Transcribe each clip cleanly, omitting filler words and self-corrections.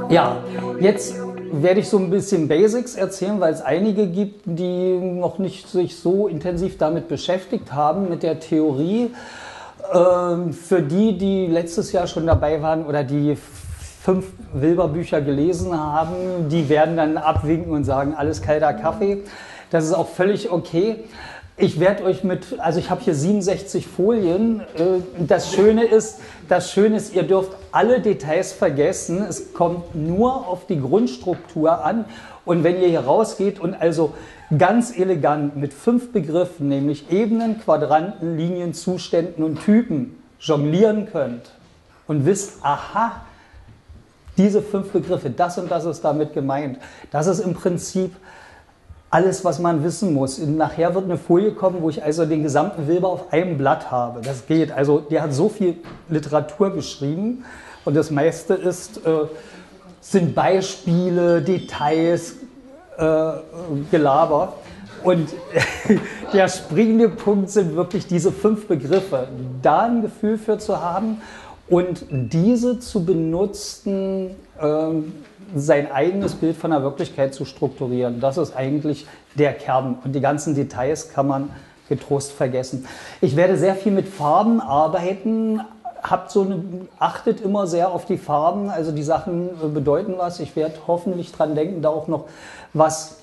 Ja, jetzt werde ich so ein bisschen Basics erzählen, weil es einige gibt, die noch nicht sich so intensiv damit beschäftigt haben, mit der Theorie. Für die, die letztes Jahr schon dabei waren oder die 5 Wilber-Bücher gelesen haben, die werden dann abwinken und sagen, alles kalter Kaffee. Das ist auch völlig okay. Ich werde euch also ich habe hier 67 Folien. Das Schöne ist, ihr dürft alle Details vergessen. Es kommt nur auf die Grundstruktur an. Und wenn ihr hier rausgeht und also ganz elegant mit 5 Begriffen, nämlich Ebenen, Quadranten, Linien, Zuständen und Typen, jonglieren könnt und wisst, aha, diese 5 Begriffe, das und das ist damit gemeint. Das ist im Prinzip alles, was man wissen muss. Nachher wird eine Folie kommen, wo ich also den gesamten Wilber auf einem Blatt habe. Das geht. Also der hat so viel Literatur geschrieben und das meiste sind Beispiele, Details, Gelaber. Und der springende Punkt sind wirklich diese 5 Begriffe. Da ein Gefühl für zu haben und diese zu benutzen, sein eigenes Bild von der Wirklichkeit zu strukturieren. Das ist eigentlich der Kern. Und die ganzen Details kann man getrost vergessen. Ich werde sehr viel mit Farben arbeiten. Achtet immer sehr auf die Farben. Also die Sachen bedeuten was. Ich werde hoffentlich dran denken, da auch noch was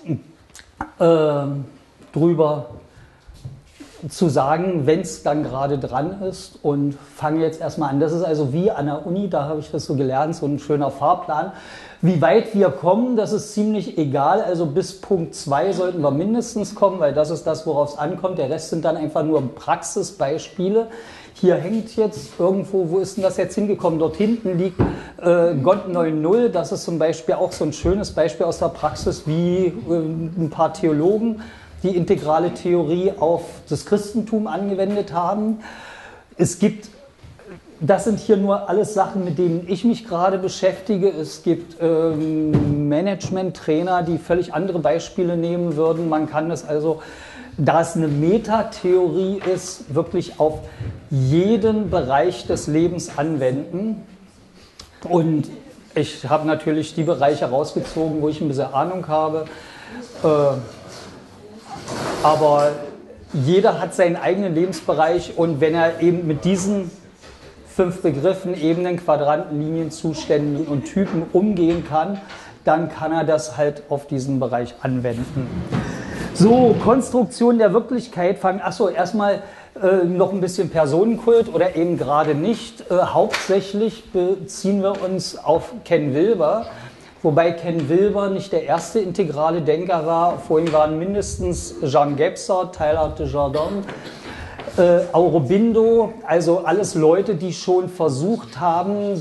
drüber zu sagen, wenn es dann gerade dran ist, und fange jetzt erstmal an. Das ist also wie an der Uni, da habe ich das so gelernt, so ein schöner Fahrplan. Wie weit wir kommen, das ist ziemlich egal, also bis Punkt 2 sollten wir mindestens kommen, weil das ist das, worauf es ankommt. Der Rest sind dann einfach nur Praxisbeispiele. Hier hängt jetzt irgendwo, wo ist denn das jetzt hingekommen? Dort hinten liegt Gott 9.0, das ist zum Beispiel auch so ein schönes Beispiel aus der Praxis, wie ein paar Theologen die integrale Theorie auf das Christentum angewendet haben. Das sind hier nur alles Sachen, mit denen ich mich gerade beschäftige. Es gibt Management-Trainer, die völlig andere Beispiele nehmen würden. Man kann das also, da es eine Metatheorie ist, wirklich auf jeden Bereich des Lebens anwenden. Und ich habe natürlich die Bereiche rausgezogen, wo ich ein bisschen Ahnung habe. Aber jeder hat seinen eigenen Lebensbereich, und wenn er eben mit diesen 5 Begriffen, Ebenen, Quadranten, Linien, Zuständen und Typen umgehen kann, dann kann er das halt auf diesen Bereich anwenden. So, Konstruktion der Wirklichkeit. Erstmal noch ein bisschen Personenkult oder eben gerade nicht. Hauptsächlich beziehen wir uns auf Ken Wilber. Wobei Ken Wilber nicht der erste integrale Denker war. Vorhin waren mindestens Jean Gebser, Teilhard de Chardin, Aurobindo, also alles Leute, die schon versucht haben,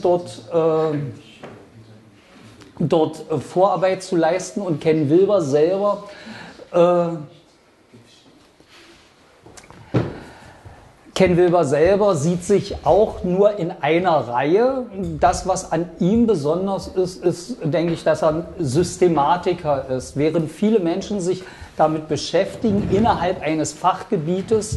dort Vorarbeit zu leisten. Und Ken Wilber selber sieht sich auch nur in einer Reihe. Das, was an ihm besonders ist, denke ich, dass er ein Systematiker ist. Während viele Menschen sich damit beschäftigen, innerhalb eines Fachgebietes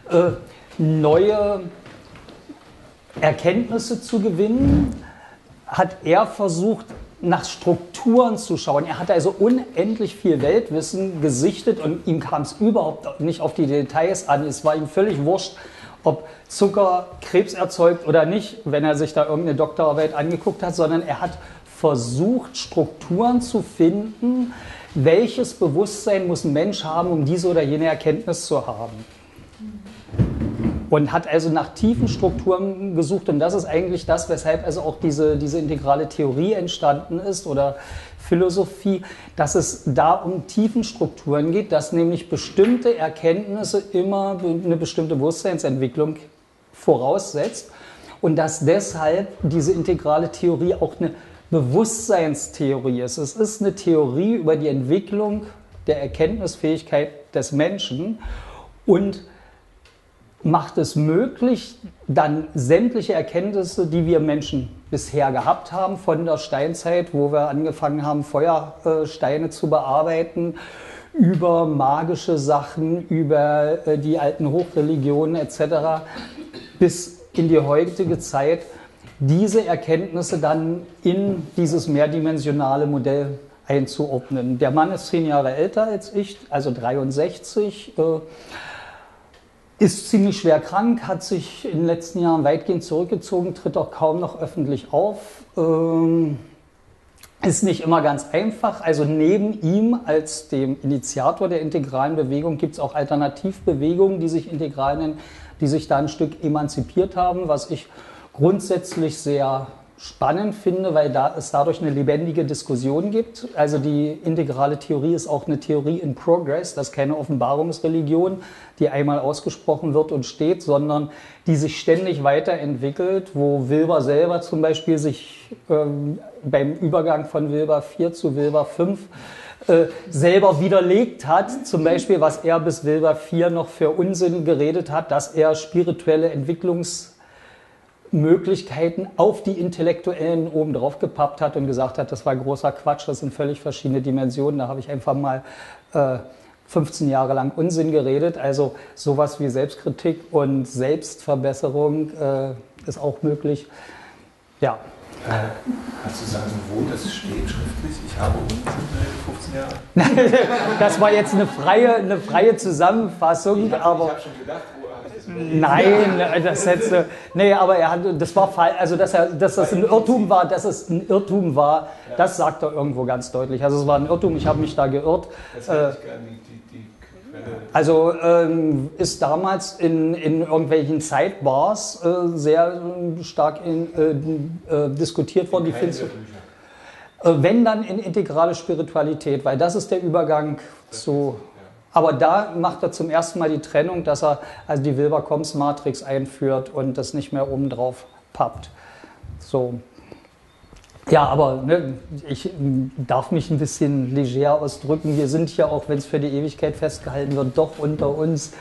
neue Erkenntnisse zu gewinnen, hat er versucht, nach Strukturen zu schauen. Er hatte also unendlich viel Weltwissen gesichtet und ihm kam es überhaupt nicht auf die Details an. Es war ihm völlig wurscht, ob Zucker Krebs erzeugt oder nicht, wenn er sich da irgendeine Doktorarbeit angeguckt hat, sondern er hat versucht, Strukturen zu finden, welches Bewusstsein muss ein Mensch haben, um diese oder jene Erkenntnis zu haben. Und hat also nach tiefen Strukturen gesucht, und das ist eigentlich das, weshalb also auch diese integrale Theorie entstanden ist oder Philosophie, dass es da um tiefen Strukturen geht, dass nämlich bestimmte Erkenntnisse immer eine bestimmte Bewusstseinsentwicklung voraussetzt und dass deshalb diese integrale Theorie auch eine Bewusstseinstheorie ist. Es ist eine Theorie über die Entwicklung der Erkenntnisfähigkeit des Menschen und macht es möglich, dann sämtliche Erkenntnisse, die wir Menschen bisher gehabt haben, von der Steinzeit, wo wir angefangen haben, Feuersteine zu bearbeiten, über magische Sachen, über die alten Hochreligionen etc., bis in die heutige Zeit, diese Erkenntnisse dann in dieses mehrdimensionale Modell einzuordnen. Der Mann ist 10 Jahre älter als ich, also 63, ist ziemlich schwer krank, hat sich in den letzten Jahren weitgehend zurückgezogen, tritt auch kaum noch öffentlich auf. Ist nicht immer ganz einfach. Also neben ihm als dem Initiator der integralen Bewegung gibt es auch Alternativbewegungen, die sich integral nennen, die sich da ein Stück emanzipiert haben, was ich grundsätzlich sehr spannend finde, weil es dadurch eine lebendige Diskussion gibt. Also die integrale Theorie ist auch eine Theorie in Progress, das ist keine Offenbarungsreligion, die einmal ausgesprochen wird und steht, sondern die sich ständig weiterentwickelt, wo Wilber selber zum Beispiel sich beim Übergang von Wilber 4 zu Wilber 5 selber widerlegt hat, zum Beispiel, was er bis Wilber 4 noch für Unsinn geredet hat, dass er spirituelle Entwicklungsmöglichkeiten auf die Intellektuellen oben drauf gepappt hat und gesagt hat, das war großer Quatsch, das sind völlig verschiedene Dimensionen. Da habe ich einfach mal 15 Jahre lang Unsinn geredet. Also sowas wie Selbstkritik und Selbstverbesserung ist auch möglich. Ja. Kannst du sagen, wo das steht schriftlich? Ich habe Unsinn 15 Jahre. Das war jetzt eine freie Zusammenfassung, aber... Ich habe schon gedacht, Nein, aber das war falsch, also dass das ein Irrtum war, das sagt er irgendwo ganz deutlich. Also es war ein Irrtum, ich habe mich da geirrt. Das hätte ich gerne die Quelle. Also ist damals in irgendwelchen Sidebars sehr stark diskutiert worden. Wenn dann in integrale Spiritualität, weil das ist der Übergang zu... Aber da macht er zum ersten Mal die Trennung, dass er also die Wilber-Combs-Matrix einführt und das nicht mehr obendrauf pappt. So. Ja, aber ne, ich darf mich ein bisschen leger ausdrücken. Wir sind ja auch, wenn es für die Ewigkeit festgehalten wird, doch unter uns.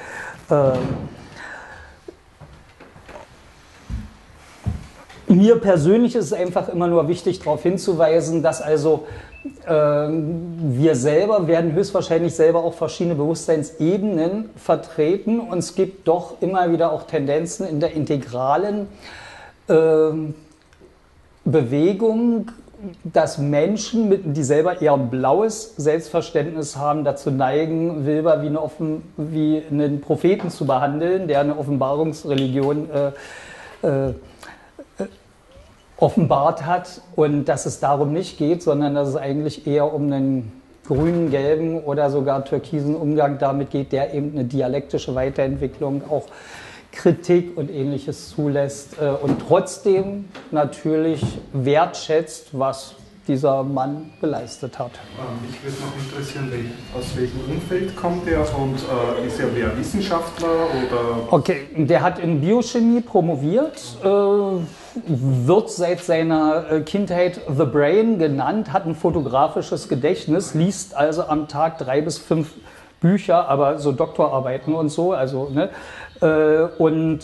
Mir persönlich ist es einfach immer nur wichtig, darauf hinzuweisen, dass also wir selber werden höchstwahrscheinlich selber auch verschiedene Bewusstseinsebenen vertreten und es gibt doch immer wieder auch Tendenzen in der integralen Bewegung, dass Menschen, die selber eher ein blaues Selbstverständnis haben, dazu neigen, Wilber wie einen Propheten zu behandeln, der eine Offenbarungsreligion offenbart hat und dass es darum nicht geht, sondern dass es eigentlich eher um einen grünen, gelben oder sogar türkisen Umgang damit geht, der eben eine dialektische Weiterentwicklung, auch Kritik und Ähnliches zulässt und trotzdem natürlich wertschätzt, was dieser Mann geleistet hat. Mich würde noch interessieren, aus welchem Umfeld kommt er und ist er mehr Wissenschaftler oder? Okay, der hat in Biochemie promoviert, wird seit seiner Kindheit The Brain genannt, hat ein fotografisches Gedächtnis, liest also am Tag 3 bis 5 Bücher, aber so Doktorarbeiten und so, also ne, und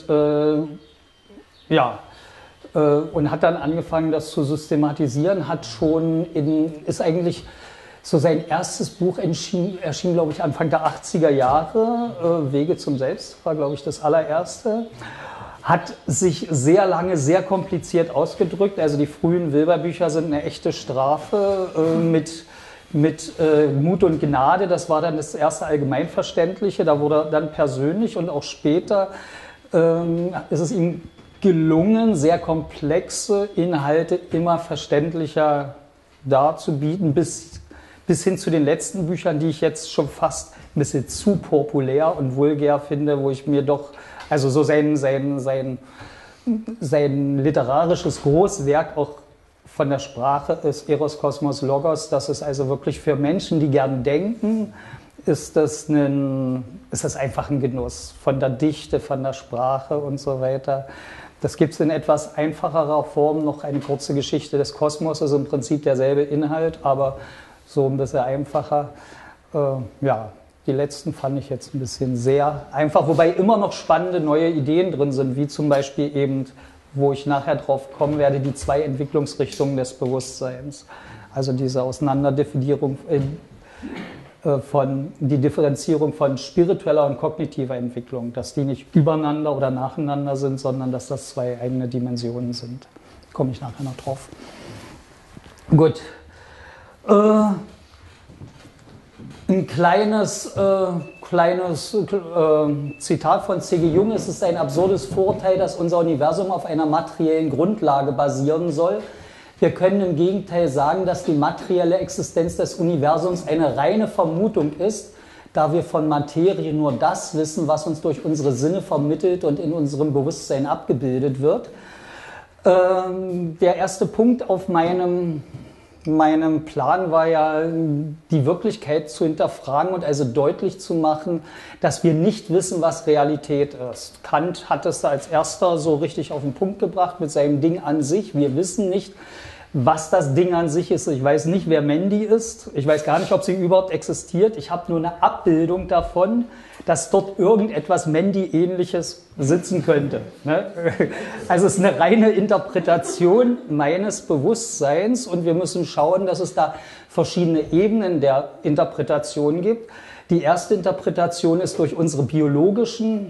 hat dann angefangen, das zu systematisieren, ist eigentlich so sein erstes Buch erschien glaube ich, Anfang der 80er Jahre, Wege zum Selbst war, glaube ich, das allererste. Hat sich sehr lange, sehr kompliziert ausgedrückt, also die frühen Wilber-Bücher sind eine echte Strafe mit Mut und Gnade, das war dann das erste Allgemeinverständliche, da wurde er dann persönlich und auch später ist es ihm gelungen, sehr komplexe Inhalte immer verständlicher darzubieten, bis hin zu den letzten Büchern, die ich jetzt schon fast ein bisschen zu populär und vulgär finde, wo ich mir doch, also so sein literarisches Großwerk auch von der Sprache ist Eros, Kosmos, Logos, das ist also wirklich für Menschen, die gern denken, ist das einfach ein Genuss von der Dichte, von der Sprache und so weiter. Das gibt es in etwas einfacherer Form, noch eine kurze Geschichte des Kosmos, ist im Prinzip derselbe Inhalt, aber so ein bisschen einfacher. Die letzten fand ich jetzt ein bisschen sehr einfach, wobei immer noch spannende neue Ideen drin sind, wie zum Beispiel eben, wo ich nachher drauf kommen werde, die 2 Entwicklungsrichtungen des Bewusstseins. Also diese Auseinanderdividierung die Differenzierung von spiritueller und kognitiver Entwicklung, dass die nicht übereinander oder nacheinander sind, sondern dass das 2 eigene Dimensionen sind. komme ich nachher noch drauf. Gut. Ein kleines Zitat von C.G. Jung: Es ist ein absurdes Vorurteil, dass unser Universum auf einer materiellen Grundlage basieren soll. Wir können im Gegenteil sagen, dass die materielle Existenz des Universums eine reine Vermutung ist, da wir von Materie nur das wissen, was uns durch unsere Sinne vermittelt und in unserem Bewusstsein abgebildet wird. Der erste Punkt auf meinem Plan war ja, die Wirklichkeit zu hinterfragen und also deutlich zu machen, dass wir nicht wissen, was Realität ist. Kant hat es da als erster so richtig auf den Punkt gebracht mit seinem Ding an sich. Wir wissen nicht, was das Ding an sich ist. Ich weiß nicht, wer Mandy ist. Ich weiß gar nicht, ob sie überhaupt existiert. Ich habe nur eine Abbildung davon, dass dort irgendetwas Mandy-ähnliches sitzen könnte. Also es ist eine reine Interpretation meines Bewusstseins und wir müssen schauen, dass es da verschiedene Ebenen der Interpretation gibt. Die erste Interpretation ist durch unsere biologischen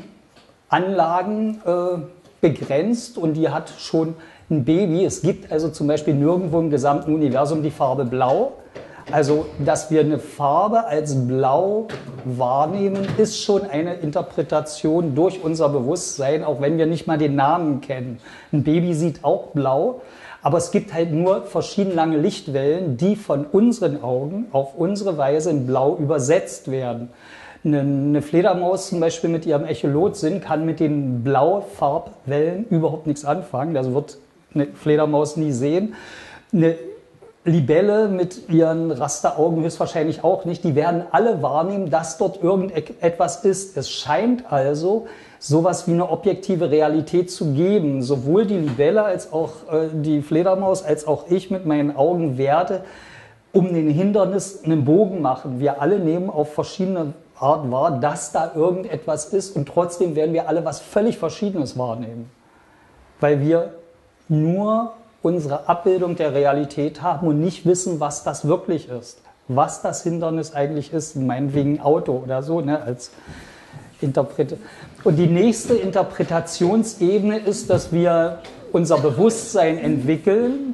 Anlagen begrenzt und die hat schon ein Baby. Es gibt also zum Beispiel nirgendwo im gesamten Universum die Farbe Blau. Also, dass wir eine Farbe als blau wahrnehmen, ist schon eine Interpretation durch unser Bewusstsein, auch wenn wir nicht mal den Namen kennen. Ein Baby sieht auch blau, aber es gibt halt nur verschieden lange Lichtwellen, die von unseren Augen auf unsere Weise in Blau übersetzt werden. Eine Fledermaus zum Beispiel mit ihrem Echolotsinn kann mit den Blaufarbwellen überhaupt nichts anfangen. Das wird eine Fledermaus nie sehen. Eine Libelle mit ihren Rasteraugen höchstwahrscheinlich auch nicht. Die werden alle wahrnehmen, dass dort irgendetwas ist. Es scheint also sowas wie eine objektive Realität zu geben. Sowohl die Libelle als auch die Fledermaus als auch ich mit meinen Augen werde um den Hindernis einen Bogen machen. Wir alle nehmen auf verschiedene Art wahr, dass da irgendetwas ist und trotzdem werden wir alle was völlig Verschiedenes wahrnehmen. Weil wir nur unsere Abbildung der Realität haben und nicht wissen, was das wirklich ist. Was das Hindernis eigentlich ist, meinetwegen ein Auto oder so, ne, als Interpret. Und die nächste Interpretationsebene ist, dass wir unser Bewusstsein entwickeln,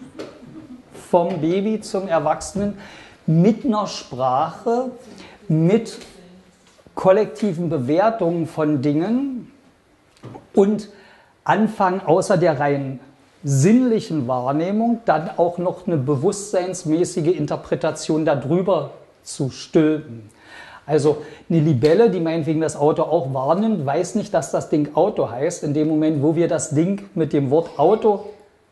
vom Baby zum Erwachsenen, mit einer Sprache, mit kollektiven Bewertungen von Dingen und anfangen, außer der reinen sinnlichen Wahrnehmung dann auch noch eine bewusstseinsmäßige Interpretation darüber zu stülpen. Also eine Libelle, die meinetwegen das Auto auch wahrnimmt, weiß nicht, dass das Ding Auto heißt. In dem Moment, wo wir das Ding mit dem Wort Auto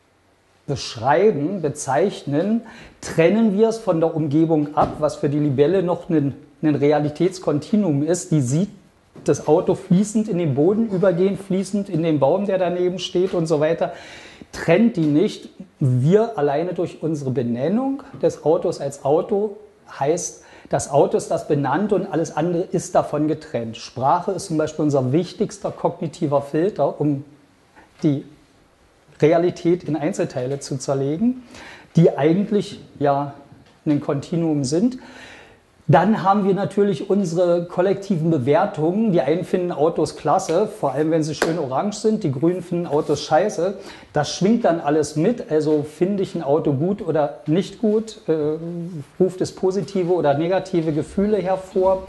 beschreiben, bezeichnen, trennen wir es von der Umgebung ab, was für die Libelle noch ein Realitätskontinuum ist. Die sieht das Auto fließend in den Boden übergehen, fließend in den Baum, der daneben steht und so weiter. Trennt die nicht. Wir alleine durch unsere Benennung des Autos als Auto heißt, das Auto ist das benannt und alles andere ist davon getrennt. Sprache ist zum Beispiel unser wichtigster kognitiver Filter, um die Realität in Einzelteile zu zerlegen, die eigentlich ja ein Kontinuum sind. Dann haben wir natürlich unsere kollektiven Bewertungen. Die einen finden Autos klasse, vor allem wenn sie schön orange sind. Die Grünen finden Autos scheiße. Das schwingt dann alles mit. Also finde ich ein Auto gut oder nicht gut? Ruft es positive oder negative Gefühle hervor?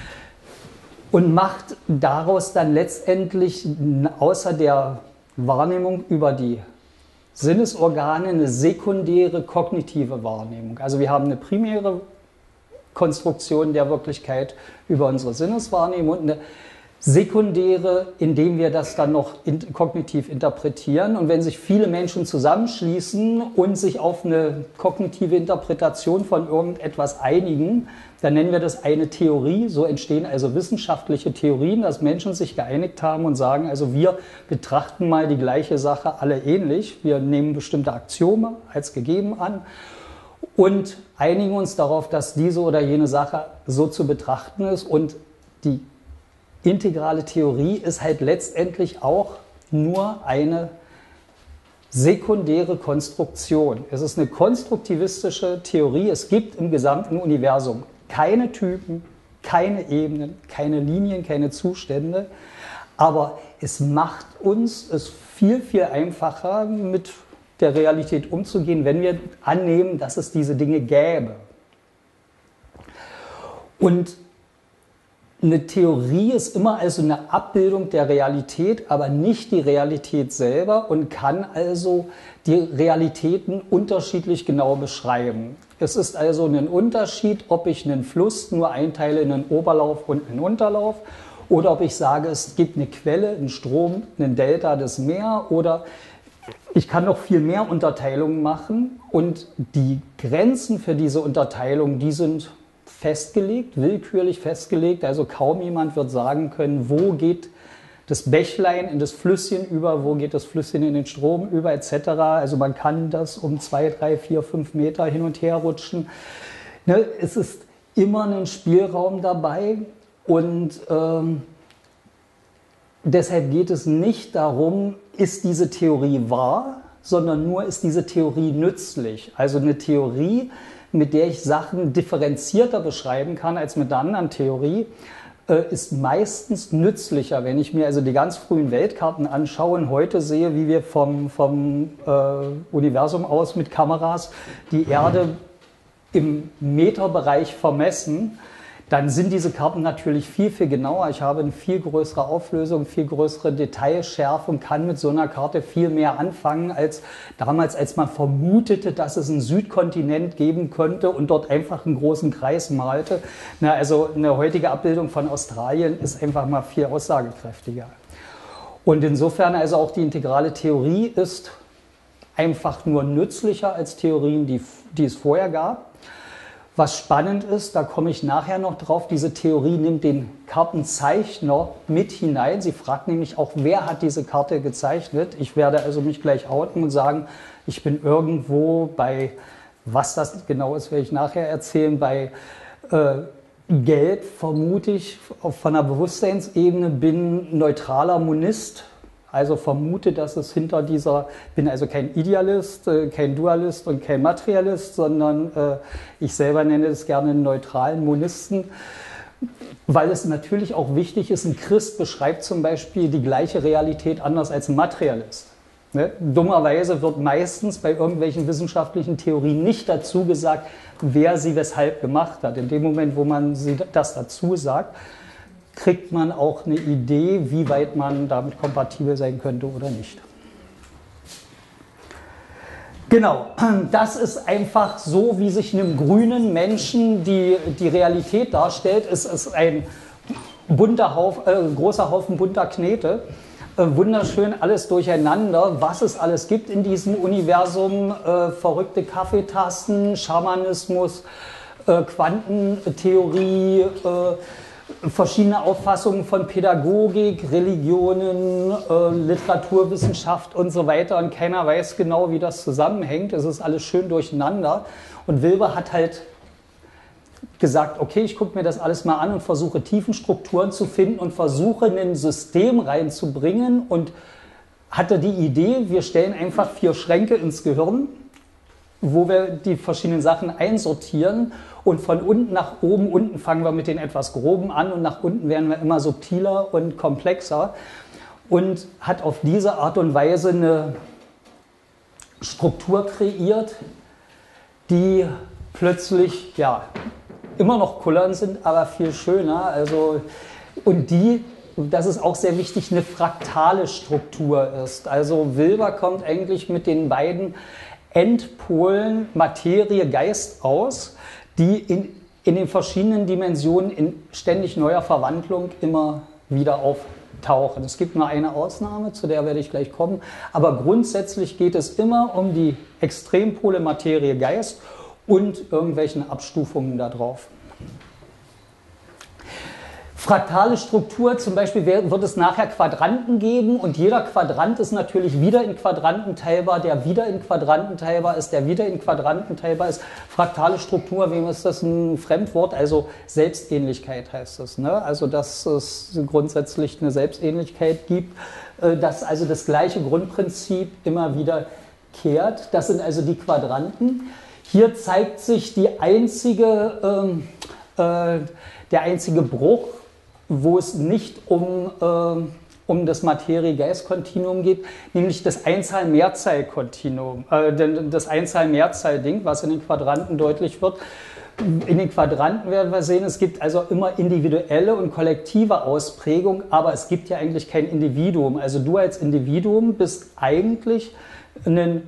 Und macht daraus dann letztendlich außer der Wahrnehmung über die Sinnesorgane eine sekundäre kognitive Wahrnehmung. Also wir haben eine primäre Konstruktion der Wirklichkeit über unsere Sinneswahrnehmung und eine sekundäre, indem wir das dann noch kognitiv interpretieren. Und wenn sich viele Menschen zusammenschließen und sich auf eine kognitive Interpretation von irgendetwas einigen, dann nennen wir das eine Theorie. So entstehen also wissenschaftliche Theorien, dass Menschen sich geeinigt haben und sagen, also wir betrachten mal die gleiche Sache alle ähnlich. Wir nehmen bestimmte Axiome als gegeben an und einigen uns darauf, dass diese oder jene Sache so zu betrachten ist. Und die integrale Theorie ist halt letztendlich auch nur eine sekundäre Konstruktion. Es ist eine konstruktivistische Theorie. Es gibt im gesamten Universum keine Typen, keine Ebenen, keine Linien, keine Zustände. Aber es macht uns es viel, viel einfacher, mit der Realität umzugehen, wenn wir annehmen, dass es diese Dinge gäbe. Und eine Theorie ist immer also eine Abbildung der Realität, aber nicht die Realität selber und kann also die Realitäten unterschiedlich genau beschreiben. Es ist also ein Unterschied, ob ich einen Fluss nur einteile in einen Oberlauf und einen Unterlauf oder ob ich sage, es gibt eine Quelle, einen Strom, einen Delta, das Meer oder ich kann noch viel mehr Unterteilungen machen und die Grenzen für diese Unterteilung, die sind festgelegt, willkürlich festgelegt. Also kaum jemand wird sagen können, wo geht das Bächlein in das Flüsschen über, wo geht das Flüsschen in den Strom über, etc. Also man kann das um 2, 3, 4, 5 Meter hin und her rutschen. Ne, es ist immer ein Spielraum dabei und deshalb geht es nicht darum, ist diese Theorie wahr, sondern nur ist diese Theorie nützlich. Also eine Theorie, mit der ich Sachen differenzierter beschreiben kann als mit der anderen Theorie, ist meistens nützlicher. Wenn ich mir also die ganz frühen Weltkarten anschaue und heute sehe, wie wir vom Universum aus mit Kameras die Erde im Meterbereich vermessen, dann sind diese Karten natürlich viel, viel genauer. Ich habe eine viel größere Auflösung, viel größere Detailschärfe und kann mit so einer Karte viel mehr anfangen als damals, als man vermutete, dass es einen Südkontinent geben könnte und dort einfach einen großen Kreis malte. Na, also eine heutige Abbildung von Australien ist einfach mal viel aussagekräftiger. Und insofern also auch die integrale Theorie ist einfach nur nützlicher als Theorien, die es vorher gab. Was spannend ist, da komme ich nachher noch drauf, diese Theorie nimmt den Kartenzeichner mit hinein. Sie fragt nämlich auch, wer hat diese Karte gezeichnet. Ich werde also mich gleich outen und sagen, ich bin irgendwo bei, was das genau ist, werde ich nachher erzählen, bei Gelb vermute ich von der Bewusstseinsebene, bin neutraler Monist. Also vermute, dass es hinter dieser, bin also kein Idealist, kein Dualist und kein Materialist, sondern ich selber nenne es gerne einen neutralen Monisten, weil es natürlich auch wichtig ist, ein Christ beschreibt zum Beispiel die gleiche Realität anders als ein Materialist. Ne? Dummerweise wird meistens bei irgendwelchen wissenschaftlichen Theorien nicht dazu gesagt, wer sie weshalb gemacht hat. In dem Moment, wo man das dazu sagt, kriegt man auch eine Idee, wie weit man damit kompatibel sein könnte oder nicht. Genau, das ist einfach so, wie sich einem grünen Menschen die Realität darstellt. Es ist ein großer Haufen bunter Knete. Wunderschön alles durcheinander, was es alles gibt in diesem Universum. Verrückte Kaffeetassen, Schamanismus, Quantentheorie, verschiedene Auffassungen von Pädagogik, Religionen, Literaturwissenschaft und so weiter. Und keiner weiß genau, wie das zusammenhängt. Es ist alles schön durcheinander. Und Wilber hat halt gesagt, okay, ich gucke mir das alles mal an und versuche Tiefenstrukturen zu finden und versuche ein System reinzubringen und hatte die Idee, wir stellen einfach 4 Schränke ins Gehirn, wo wir die verschiedenen Sachen einsortieren und von unten nach oben, unten fangen wir mit den etwas Groben an und nach unten werden wir immer subtiler und komplexer und hat auf diese Art und Weise eine Struktur kreiert, die plötzlich, ja, immer noch kullern sind, aber viel schöner. Also, und die, das ist auch sehr wichtig, eine fraktale Struktur ist. Also Wilber kommt eigentlich mit den beiden Endpolen Materie, Geist aus, die in den verschiedenen Dimensionen in ständig neuer Verwandlung immer wieder auftauchen. Es gibt nur eine Ausnahme, zu der werde ich gleich kommen, aber grundsätzlich geht es immer um die Extrempole Materie, Geist und irgendwelchen Abstufungen darauf. Fraktale Struktur, zum Beispiel wird es nachher Quadranten geben und jeder Quadrant ist natürlich wieder in Quadranten teilbar, der wieder in Quadranten teilbar ist, der wieder in Quadranten teilbar ist. Fraktale Struktur, wem ist das ein Fremdwort? Also Selbstähnlichkeit heißt es. Ne? Also dass es grundsätzlich eine Selbstähnlichkeit gibt, dass also das gleiche Grundprinzip immer wieder kehrt. Das sind also die Quadranten. Hier zeigt sich der einzige Bruch, wo es nicht um um das Materie-Geist-Kontinuum geht, nämlich das Einzahl-Mehrzahl-Kontinuum, das Einzahl-Mehrzahl-Ding, was in den Quadranten deutlich wird. In den Quadranten werden wir sehen, es gibt also immer individuelle und kollektive Ausprägung, aber es gibt ja eigentlich kein Individuum. Also du als Individuum bist eigentlich ein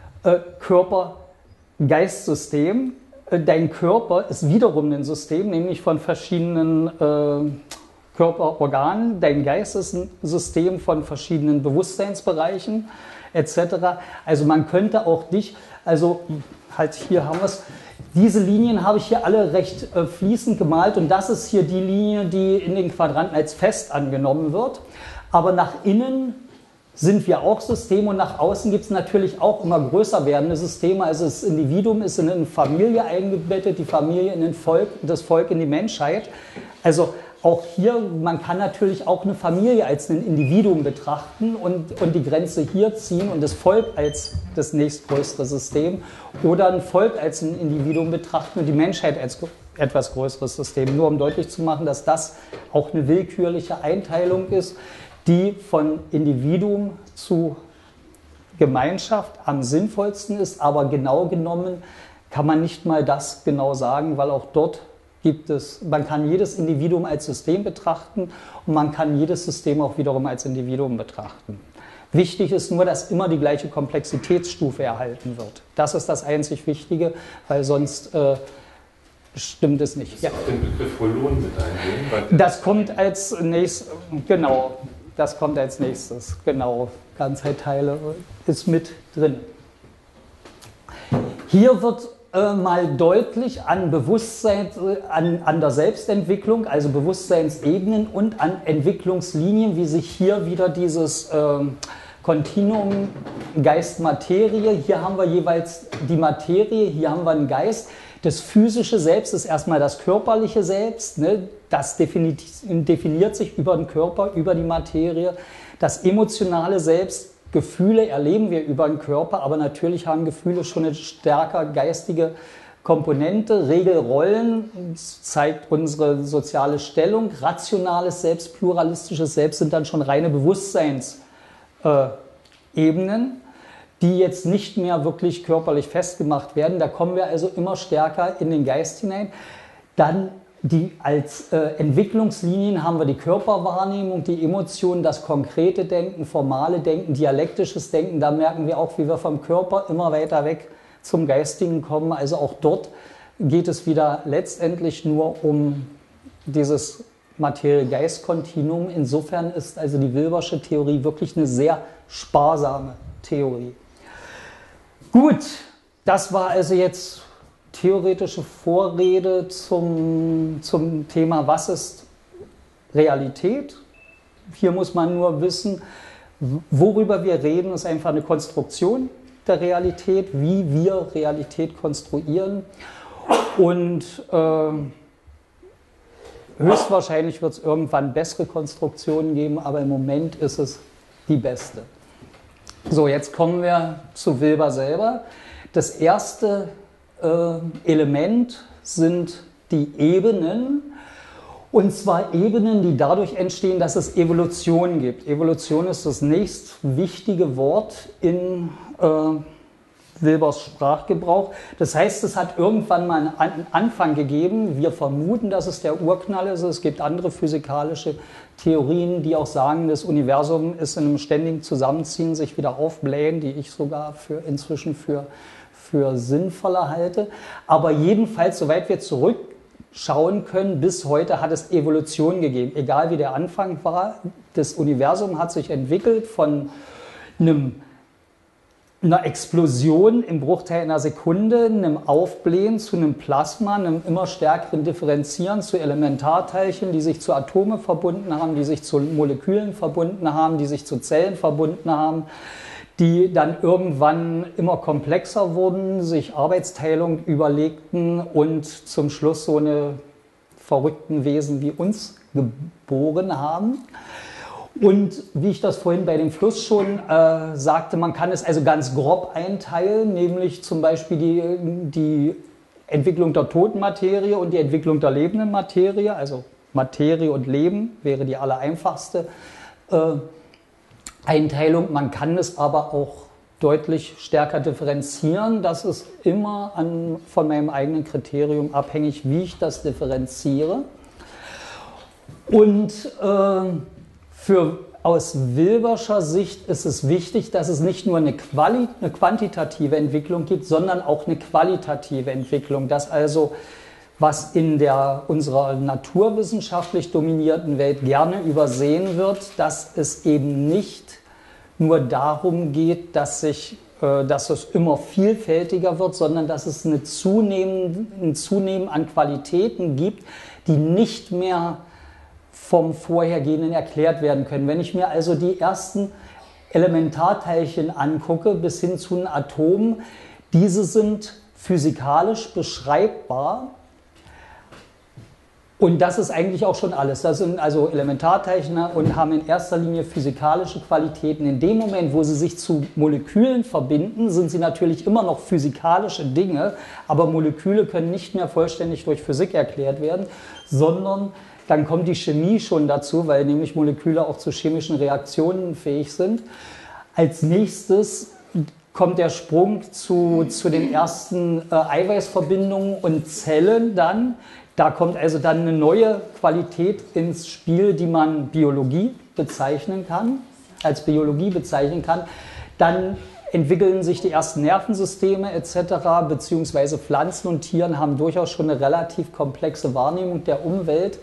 Körper-Geist-System. Dein Körper ist wiederum ein System, nämlich von verschiedenen Körperorganen. Dein Geist ist ein System von verschiedenen Bewusstseinsbereichen etc. Also man könnte auch dich, also halt hier haben wir es, diese Linien habe ich hier alle recht fließend gemalt und das ist hier die Linie, die in den Quadranten als fest angenommen wird. Aber nach innen sind wir auch Systeme und nach außen gibt es natürlich auch immer größer werdende Systeme. Also das Individuum ist in eine Familie eingebettet, die Familie in ein Volk, das Volk in die Menschheit. Also auch hier, man kann natürlich auch eine Familie als ein Individuum betrachten und die Grenze hier ziehen und das Volk als das nächstgrößere System oder ein Volk als ein Individuum betrachten und die Menschheit als etwas größeres System. Nur um deutlich zu machen, dass das auch eine willkürliche Einteilung ist, die von Individuum zu Gemeinschaft am sinnvollsten ist, aber genau genommen kann man nicht mal das genau sagen, weil auch dort gibt es, man kann jedes Individuum als System betrachten und man kann jedes System auch wiederum als Individuum betrachten. Wichtig ist nur, dass immer die gleiche Komplexitätsstufe erhalten wird. Das ist das einzig Wichtige, weil sonst stimmt es nicht. Ja. Den Begriff Holon mit eingehen. Das kommt als nächstes, genau, das kommt als nächstes, genau, Ganzheitteile ist mit drin. Hier wird mal deutlich an Bewusstsein, an der Selbstentwicklung, also Bewusstseinsebenen und an Entwicklungslinien, wie sich hier wieder dieses Kontinuum Geist-Materie, hier haben wir jeweils die Materie, hier haben wir einen Geist. Das physische Selbst ist erstmal das körperliche Selbst, ne? Das definiert sich über den Körper, über die Materie. Das emotionale Selbst, Gefühle erleben wir über den Körper, aber natürlich haben Gefühle schon eine stärker geistige Komponente. Regelrollen zeigt unsere soziale Stellung. Rationales Selbst, pluralistisches Selbst sind dann schon reine Bewusstseinsebenen, die jetzt nicht mehr wirklich körperlich festgemacht werden. Da kommen wir also immer stärker in den Geist hinein. Dann als Entwicklungslinien haben wir die Körperwahrnehmung, die Emotionen, das konkrete Denken, formale Denken, dialektisches Denken. Da merken wir auch, wie wir vom Körper immer weiter weg zum Geistigen kommen. Also auch dort geht es wieder letztendlich nur um dieses Materie-Geist-Kontinuum. Insofern ist also die Wilbersche Theorie wirklich eine sehr sparsame Theorie. Gut, das war also jetzt theoretische Vorrede zum Thema, was ist Realität. Hier muss man nur wissen, worüber wir reden, ist einfach eine Konstruktion der Realität, wie wir Realität konstruieren. Und höchstwahrscheinlich wird es irgendwann bessere Konstruktionen geben, aber im Moment ist es die beste. So, jetzt kommen wir zu Wilber selber. Das erste Element sind die Ebenen, und zwar Ebenen, die dadurch entstehen, dass es Evolution gibt. Evolution ist das nächst wichtige Wort in Wilbers Sprachgebrauch. Das heißt, es hat irgendwann mal einen Anfang gegeben. Wir vermuten, dass es der Urknall ist. Es gibt andere physikalische Theorien, die auch sagen, das Universum ist in einem ständigen Zusammenziehen, sich wieder aufblähen, die ich sogar inzwischen für sinnvoller halte. Aber jedenfalls, soweit wir zurückschauen können, bis heute hat es Evolution gegeben. Egal wie der Anfang war, das Universum hat sich entwickelt von einer Explosion im Bruchteil einer Sekunde, einem Aufblähen zu einem Plasma, einem immer stärkeren Differenzieren zu Elementarteilchen, die sich zu Atome verbunden haben, die sich zu Molekülen verbunden haben, die sich zu Zellen verbunden haben, die dann irgendwann immer komplexer wurden, sich Arbeitsteilung überlegten und zum Schluss so eine verrückten Wesen wie uns geboren haben. Und wie ich das vorhin bei dem Fluss schon sagte, man kann es also ganz grob einteilen, nämlich zum Beispiel die Entwicklung der toten Materie und die Entwicklung der lebenden Materie, also Materie und Leben wäre die allereinfachste Einteilung. Man kann es aber auch deutlich stärker differenzieren. Das ist immer von meinem eigenen Kriterium abhängig, wie ich das differenziere. Und aus Wilberscher Sicht ist es wichtig, dass es nicht nur eine quantitative Entwicklung gibt, sondern auch eine qualitative Entwicklung. Dass also, was in unserer naturwissenschaftlich dominierten Welt gerne übersehen wird, dass es eben nicht nur darum geht, dass es immer vielfältiger wird, sondern dass es ein Zunehmen an Qualitäten gibt, die nicht mehr vom Vorhergehenden erklärt werden können. Wenn ich mir also die ersten Elementarteilchen angucke, bis hin zu den Atomen, diese sind physikalisch beschreibbar. Und das ist eigentlich auch schon alles. Das sind also Elementarteilchen und haben in erster Linie physikalische Qualitäten. In dem Moment, wo sie sich zu Molekülen verbinden, sind sie natürlich immer noch physikalische Dinge, aber Moleküle können nicht mehr vollständig durch Physik erklärt werden, sondern dann kommt die Chemie schon dazu, weil nämlich Moleküle auch zu chemischen Reaktionen fähig sind. Als nächstes kommt der Sprung zu den ersten Eiweißverbindungen und Zellen dann. Da kommt also dann eine neue Qualität ins Spiel, die man als Biologie bezeichnen kann. Dann entwickeln sich die ersten Nervensysteme etc., beziehungsweise Pflanzen und Tieren haben durchaus schon eine relativ komplexe Wahrnehmung der Umwelt,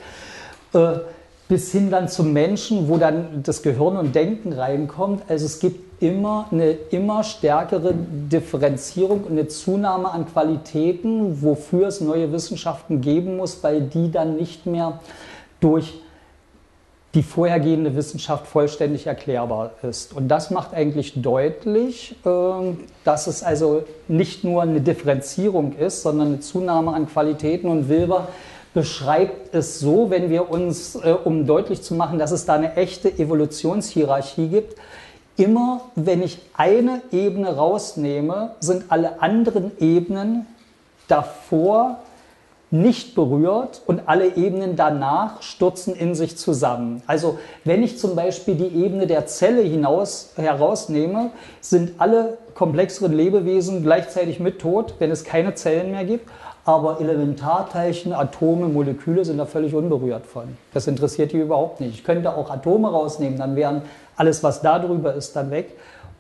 bis hin dann zum Menschen, wo dann das Gehirn und Denken reinkommt. Also es gibt eine immer stärkere Differenzierung und eine Zunahme an Qualitäten, wofür es neue Wissenschaften geben muss, weil die dann nicht mehr durch die vorhergehende Wissenschaft vollständig erklärbar ist. Und das macht eigentlich deutlich, dass es also nicht nur eine Differenzierung ist, sondern eine Zunahme an Qualitäten. Und Wilber beschreibt es so, wenn wir uns, um deutlich zu machen, dass es da eine echte Evolutionshierarchie gibt, immer wenn ich eine Ebene rausnehme, sind alle anderen Ebenen davor nicht berührt und alle Ebenen danach stürzen in sich zusammen. Also wenn ich zum Beispiel die Ebene der Zelle herausnehme, sind alle komplexeren Lebewesen gleichzeitig mit tot, wenn es keine Zellen mehr gibt. Aber Elementarteilchen, Atome, Moleküle sind da völlig unberührt von. Das interessiert die überhaupt nicht. Ich könnte auch Atome rausnehmen, dann wären alles, was da drüber ist, dann weg.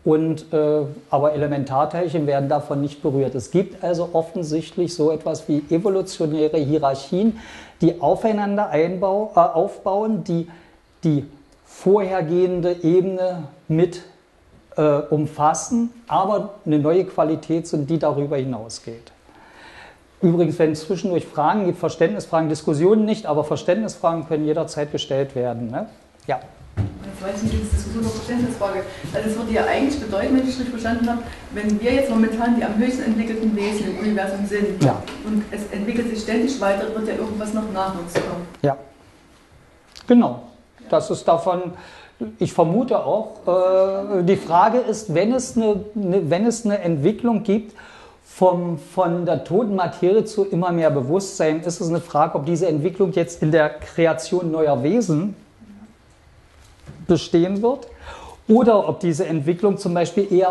Aber Elementarteilchen werden davon nicht berührt. Es gibt also offensichtlich so etwas wie evolutionäre Hierarchien, die aufeinander aufbauen, die vorhergehende Ebene mit umfassen, aber eine neue Qualität sind, die darüber hinausgeht. Übrigens, wenn es zwischendurch Fragen gibt, Verständnisfragen, Diskussionen nicht, aber Verständnisfragen können jederzeit gestellt werden. Ne? Ja. Jetzt weiß ich nicht, das ist Diskussion oder Verständnisfrage. Also es würde ja eigentlich bedeuten, wenn ich es richtig verstanden habe, wenn wir jetzt momentan die am höchsten entwickelten Wesen im Universum sind, ja, und es entwickelt sich ständig weiter, wird ja irgendwas noch nach uns kommen. Ja, genau. Das ist davon, ich vermute auch, die Frage ist, wenn es eine Entwicklung gibt, von der toten Materie zu immer mehr Bewusstsein, ist es eine Frage, ob diese Entwicklung jetzt in der Kreation neuer Wesen bestehen wird oder ob diese Entwicklung zum Beispiel eher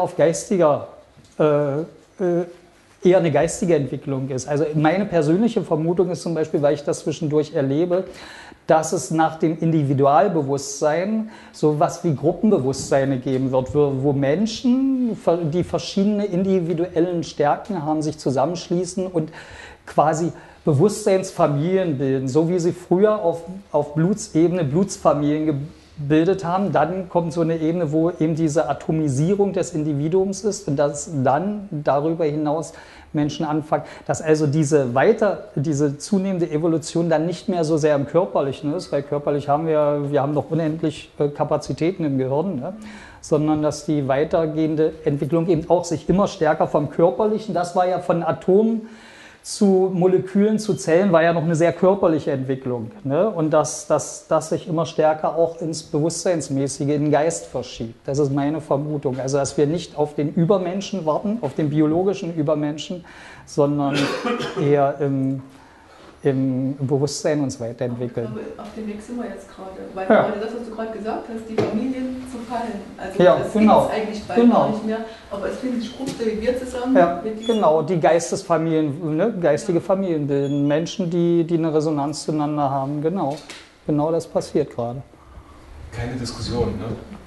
eine geistige Entwicklung ist. Also meine persönliche Vermutung ist zum Beispiel, weil ich das zwischendurch erlebe, dass es nach dem Individualbewusstsein so etwas wie Gruppenbewusstseine geben wird, wo Menschen, die verschiedene individuellen Stärken haben, sich zusammenschließen und quasi Bewusstseinsfamilien bilden, so wie sie früher auf Blutsebene Blutsfamilien gebildet haben. Dann kommt so eine Ebene, wo eben diese Atomisierung des Individuums ist und dass dann darüber hinaus Menschen anfangen, dass also diese zunehmende Evolution dann nicht mehr so sehr im Körperlichen ist, weil körperlich haben wir haben noch unendlich Kapazitäten im Gehirn, ne? Sondern dass die weitergehende Entwicklung eben auch sich immer stärker vom Körperlichen, das war ja von Atomen zu Molekülen, zu Zellen, war ja noch eine sehr körperliche Entwicklung. Ne? Und dass sich immer stärker auch ins Bewusstseinsmäßige, in den Geist verschiebt. Das ist meine Vermutung. Also, dass wir nicht auf den Übermenschen warten, auf den biologischen Übermenschen, sondern eher im Bewusstsein uns weiterentwickeln. Ich glaube, auf dem Weg sind wir jetzt gerade. Weil Ja. gerade das, was du gerade gesagt hast, die Familien zerfallen. Also Ja, das genau. gibt es eigentlich bald gar nicht mehr. Aber es finden sich Gruppen wie wir zusammen. Ja, mit diesen- genau, die Geistesfamilien, ne, geistige Familien bilden, Menschen, die eine Resonanz zueinander haben, genau. Genau das passiert gerade. Keine Diskussion, ne?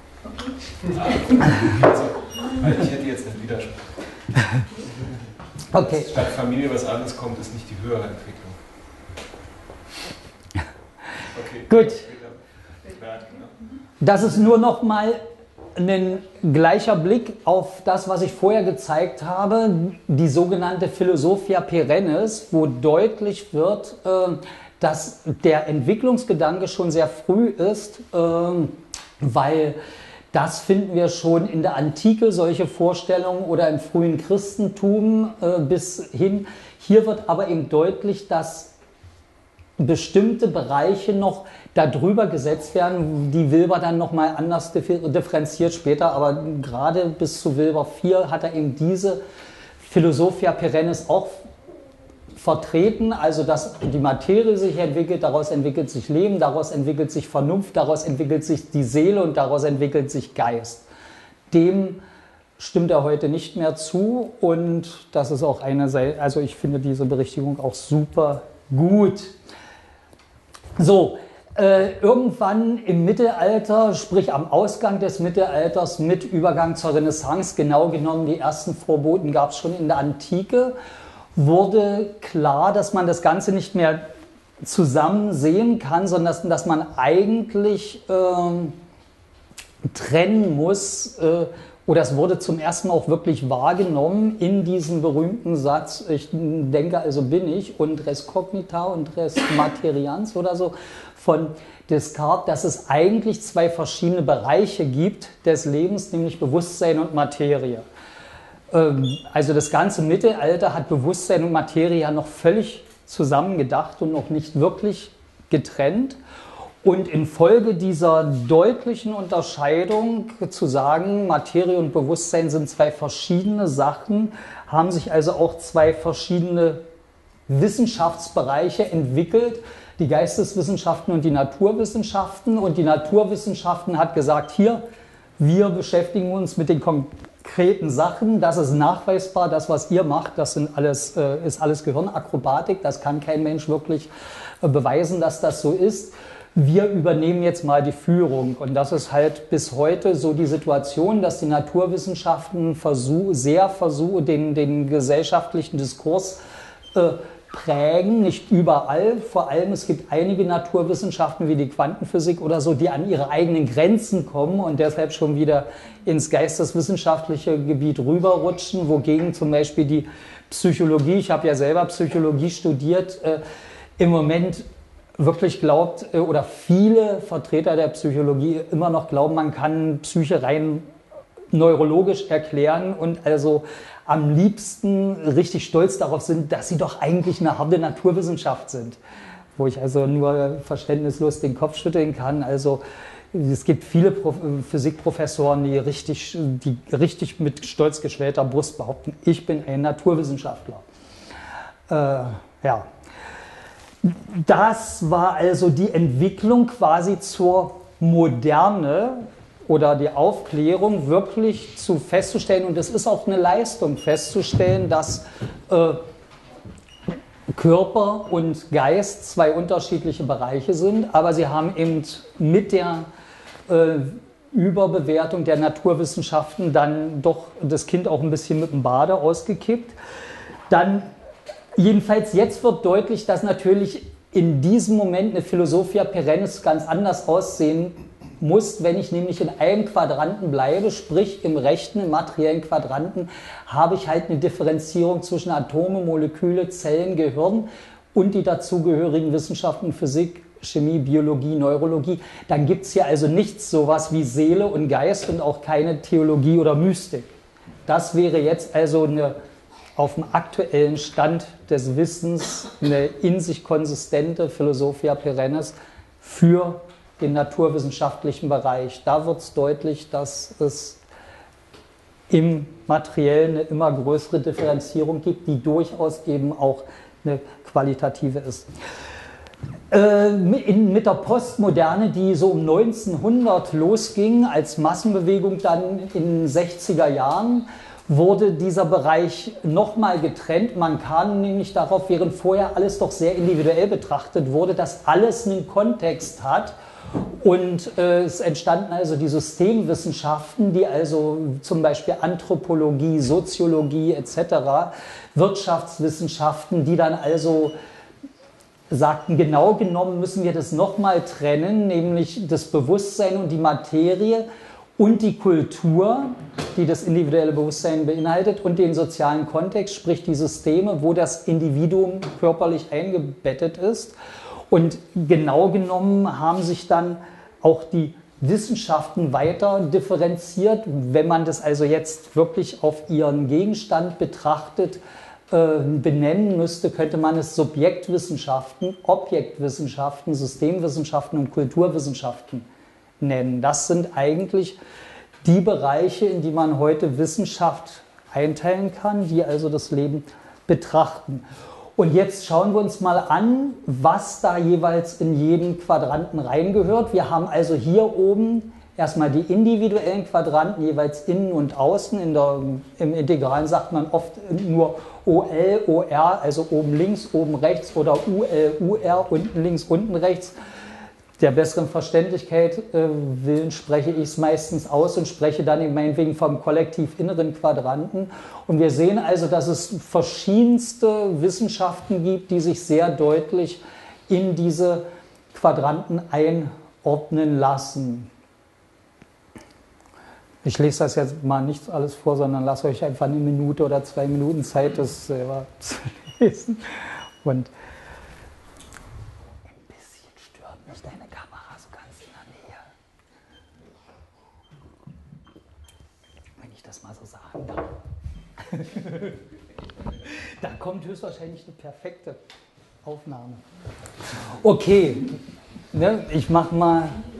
Also, weil ich hätte jetzt einen Widerspruch. Okay. Dass statt Familie was anderes kommt, ist nicht die höhere Entwicklung. Okay. Gut. Ne? Das ist nur noch mal ein gleicher Blick auf das, was ich vorher gezeigt habe, die sogenannte Philosophia perennis, wo deutlich wird, dass der Entwicklungsgedanke schon sehr früh ist, weil das finden wir schon in der Antike, solche Vorstellungen, oder im frühen Christentum bis hin. Hier wird aber eben deutlich, dass bestimmte Bereiche noch darüber gesetzt werden, die Wilber dann nochmal anders differenziert später, aber gerade bis zu Wilber 4 hat er eben diese Philosophia perennis auch vertreten, also dass die Materie sich entwickelt, daraus entwickelt sich Leben, daraus entwickelt sich Vernunft, daraus entwickelt sich die Seele und daraus entwickelt sich Geist. Dem stimmt er heute nicht mehr zu und das ist auch eine Seite, also ich finde diese Berichtigung auch super gut. So, irgendwann im Mittelalter, sprich am Ausgang des Mittelalters mit Übergang zur Renaissance, genau genommen die ersten Vorboten gab es schon in der Antike, wurde klar, dass man das Ganze nicht mehr zusammen sehen kann, sondern dass man eigentlich trennen muss, oder es wurde zum ersten Mal auch wirklich wahrgenommen in diesem berühmten Satz, ich denke, also bin ich, und res cognita und res materians oder so, von Descartes, dass es eigentlich zwei verschiedene Bereiche gibt des Lebens, nämlich Bewusstsein und Materie. Also das ganze Mittelalter hat Bewusstsein und Materie ja noch völlig zusammengedacht und noch nicht wirklich getrennt. Und infolge dieser deutlichen Unterscheidung zu sagen, Materie und Bewusstsein sind zwei verschiedene Sachen, haben sich also auch zwei verschiedene Wissenschaftsbereiche entwickelt, die Geisteswissenschaften und die Naturwissenschaften. Und die Naturwissenschaften hat gesagt, hier, wir beschäftigen uns mit den konkreten Sachen, das ist nachweisbar, das, was ihr macht, das ist alles Gehirnakrobatik, das kann kein Mensch wirklich beweisen, dass das so ist. Wir übernehmen jetzt mal die Führung und das ist halt bis heute so die Situation, dass die Naturwissenschaften versuchen, den gesellschaftlichen Diskurs prägen, nicht überall. Vor allem es gibt einige Naturwissenschaften wie die Quantenphysik oder so, die an ihre eigenen Grenzen kommen und deshalb schon wieder ins geisteswissenschaftliche Gebiet rüberrutschen, wogegen zum Beispiel die Psychologie, ich habe ja selber Psychologie studiert, im Moment wirklich glaubt, oder viele Vertreter der Psychologie immer noch glauben, man kann Psyche rein neurologisch erklären und also am liebsten richtig stolz darauf sind, dass sie doch eigentlich eine harte Naturwissenschaft sind. Wo ich also nur verständnislos den Kopf schütteln kann. Also es gibt viele Physikprofessoren, die richtig mit stolz geschwellter Brust behaupten, ich bin ein Naturwissenschaftler. Ja. Das war also die Entwicklung quasi zur Moderne oder die Aufklärung, wirklich festzustellen, und es ist auch eine Leistung festzustellen, dass Körper und Geist zwei unterschiedliche Bereiche sind, aber sie haben eben mit der Überbewertung der Naturwissenschaften dann doch das Kind auch ein bisschen mit dem Bade ausgekippt. Dann jedenfalls jetzt wird deutlich, dass natürlich in diesem Moment eine Philosophia perennis ganz anders aussehen muss, wenn ich nämlich in einem Quadranten bleibe, sprich im rechten, im materiellen Quadranten, habe ich halt eine Differenzierung zwischen Atome, Moleküle, Zellen, Gehirn und die dazugehörigen Wissenschaften, Physik, Chemie, Biologie, Neurologie. Dann gibt es hier also nichts sowas wie Seele und Geist und auch keine Theologie oder Mystik. Das wäre jetzt also auf dem aktuellen Stand des Wissens eine in sich konsistente Philosophia perennis für den naturwissenschaftlichen Bereich. Da wird es deutlich, dass es im Materiellen eine immer größere Differenzierung gibt, die durchaus eben auch eine qualitative ist. Mit der Postmoderne, die so um 1900 losging, als Massenbewegung dann in den 60er Jahren, wurde dieser Bereich nochmal getrennt. Man kam nämlich darauf, während vorher alles doch sehr individuell betrachtet wurde, dass alles einen Kontext hat. Und es entstanden also die Systemwissenschaften, die also zum Beispiel Anthropologie, Soziologie etc., Wirtschaftswissenschaften, die dann also sagten, genau genommen müssen wir das nochmal trennen, nämlich das Bewusstsein und die Materie und die Kultur, die das individuelle Bewusstsein beinhaltet, und den sozialen Kontext, sprich die Systeme, wo das Individuum körperlich eingebettet ist. Und genau genommen haben sich dann auch die Wissenschaften weiter differenziert. Wenn man das also jetzt wirklich auf ihren Gegenstand betrachtet, benennen müsste, könnte man es Subjektwissenschaften, Objektwissenschaften, Systemwissenschaften und Kulturwissenschaften nennen. Das sind eigentlich die Bereiche, in die man heute Wissenschaft einteilen kann, die also das Leben betrachten. Und jetzt schauen wir uns mal an, was da jeweils in jeden Quadranten reingehört. Wir haben also hier oben erstmal die individuellen Quadranten, jeweils innen und außen. Im Integralen sagt man oft nur OL, OR, also oben links, oben rechts, oder UL, UR, unten links, unten rechts. Der besseren Verständlichkeit willen spreche ich es meistens aus und spreche dann meinetwegen vom kollektiv inneren Quadranten. Und wir sehen also, dass es verschiedenste Wissenschaften gibt, die sich sehr deutlich in diese Quadranten einordnen lassen. Ich lese das jetzt mal nicht alles vor, sondern lasse euch einfach 1 Minute oder 2 Minuten Zeit, das selber zu lesen. Und ein bisschen stört mich deine Kamera so ganz in der Nähe. Wenn ich das mal so sagen darf. Da kommt höchstwahrscheinlich eine perfekte Aufnahme. Okay, ne, ich mache mal.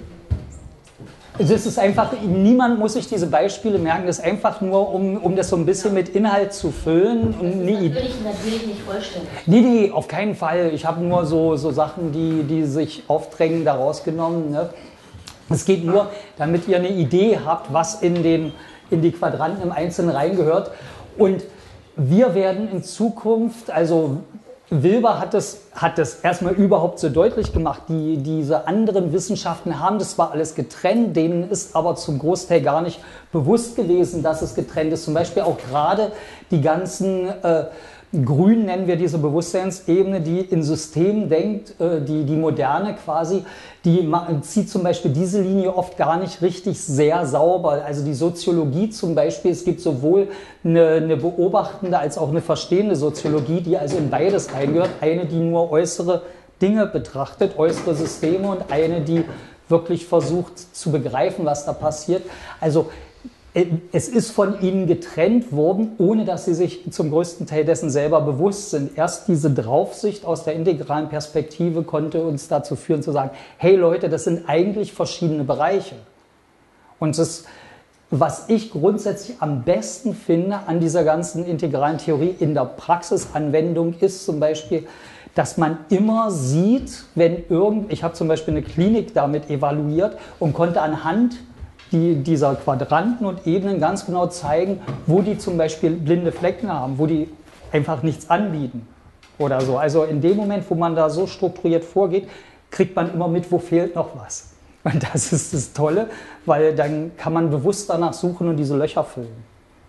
Es ist einfach, niemand muss sich diese Beispiele merken, das ist einfach nur, um das so ein bisschen mit Inhalt zu füllen. Und natürlich nicht vollständig. Nee, auf keinen Fall. Ich habe nur so Sachen, die sich aufdrängen, da rausgenommen. Ne? Es geht nur, damit ihr eine Idee habt, was in die Quadranten im Einzelnen reingehört. Und wir werden in Zukunft, also Wilber hat das erstmal überhaupt so deutlich gemacht. Diese anderen Wissenschaften haben das zwar alles getrennt, denen ist aber zum Großteil gar nicht bewusst gewesen, dass es getrennt ist. Zum Beispiel auch gerade die ganzen Grün, nennen wir diese Bewusstseinsebene, die in Systemen denkt, die Moderne quasi, die zieht zum Beispiel diese Linie oft gar nicht richtig sehr sauber. Also die Soziologie zum Beispiel, es gibt sowohl eine beobachtende als auch eine verstehende Soziologie, die also in beides reingehört. Eine, die nur äußere Dinge betrachtet, äußere Systeme, und eine, die wirklich versucht zu begreifen, was da passiert. Also es ist von ihnen getrennt worden, ohne dass sie sich zum größten Teil dessen selber bewusst sind. Erst diese Draufsicht aus der integralen Perspektive konnte uns dazu führen zu sagen, hey Leute, das sind eigentlich verschiedene Bereiche. Und das, was ich grundsätzlich am besten finde an dieser ganzen integralen Theorie in der Praxisanwendung, ist zum Beispiel, dass man immer sieht, wenn ich habe zum Beispiel eine Klinik damit evaluiert und konnte anhand dieser Quadranten und Ebenen ganz genau zeigen, wo die zum Beispiel blinde Flecken haben, wo die einfach nichts anbieten oder so. Also in dem Moment, wo man da so strukturiert vorgeht, kriegt man immer mit, wo fehlt noch was. Und das ist das Tolle, weil dann kann man bewusst danach suchen und diese Löcher füllen.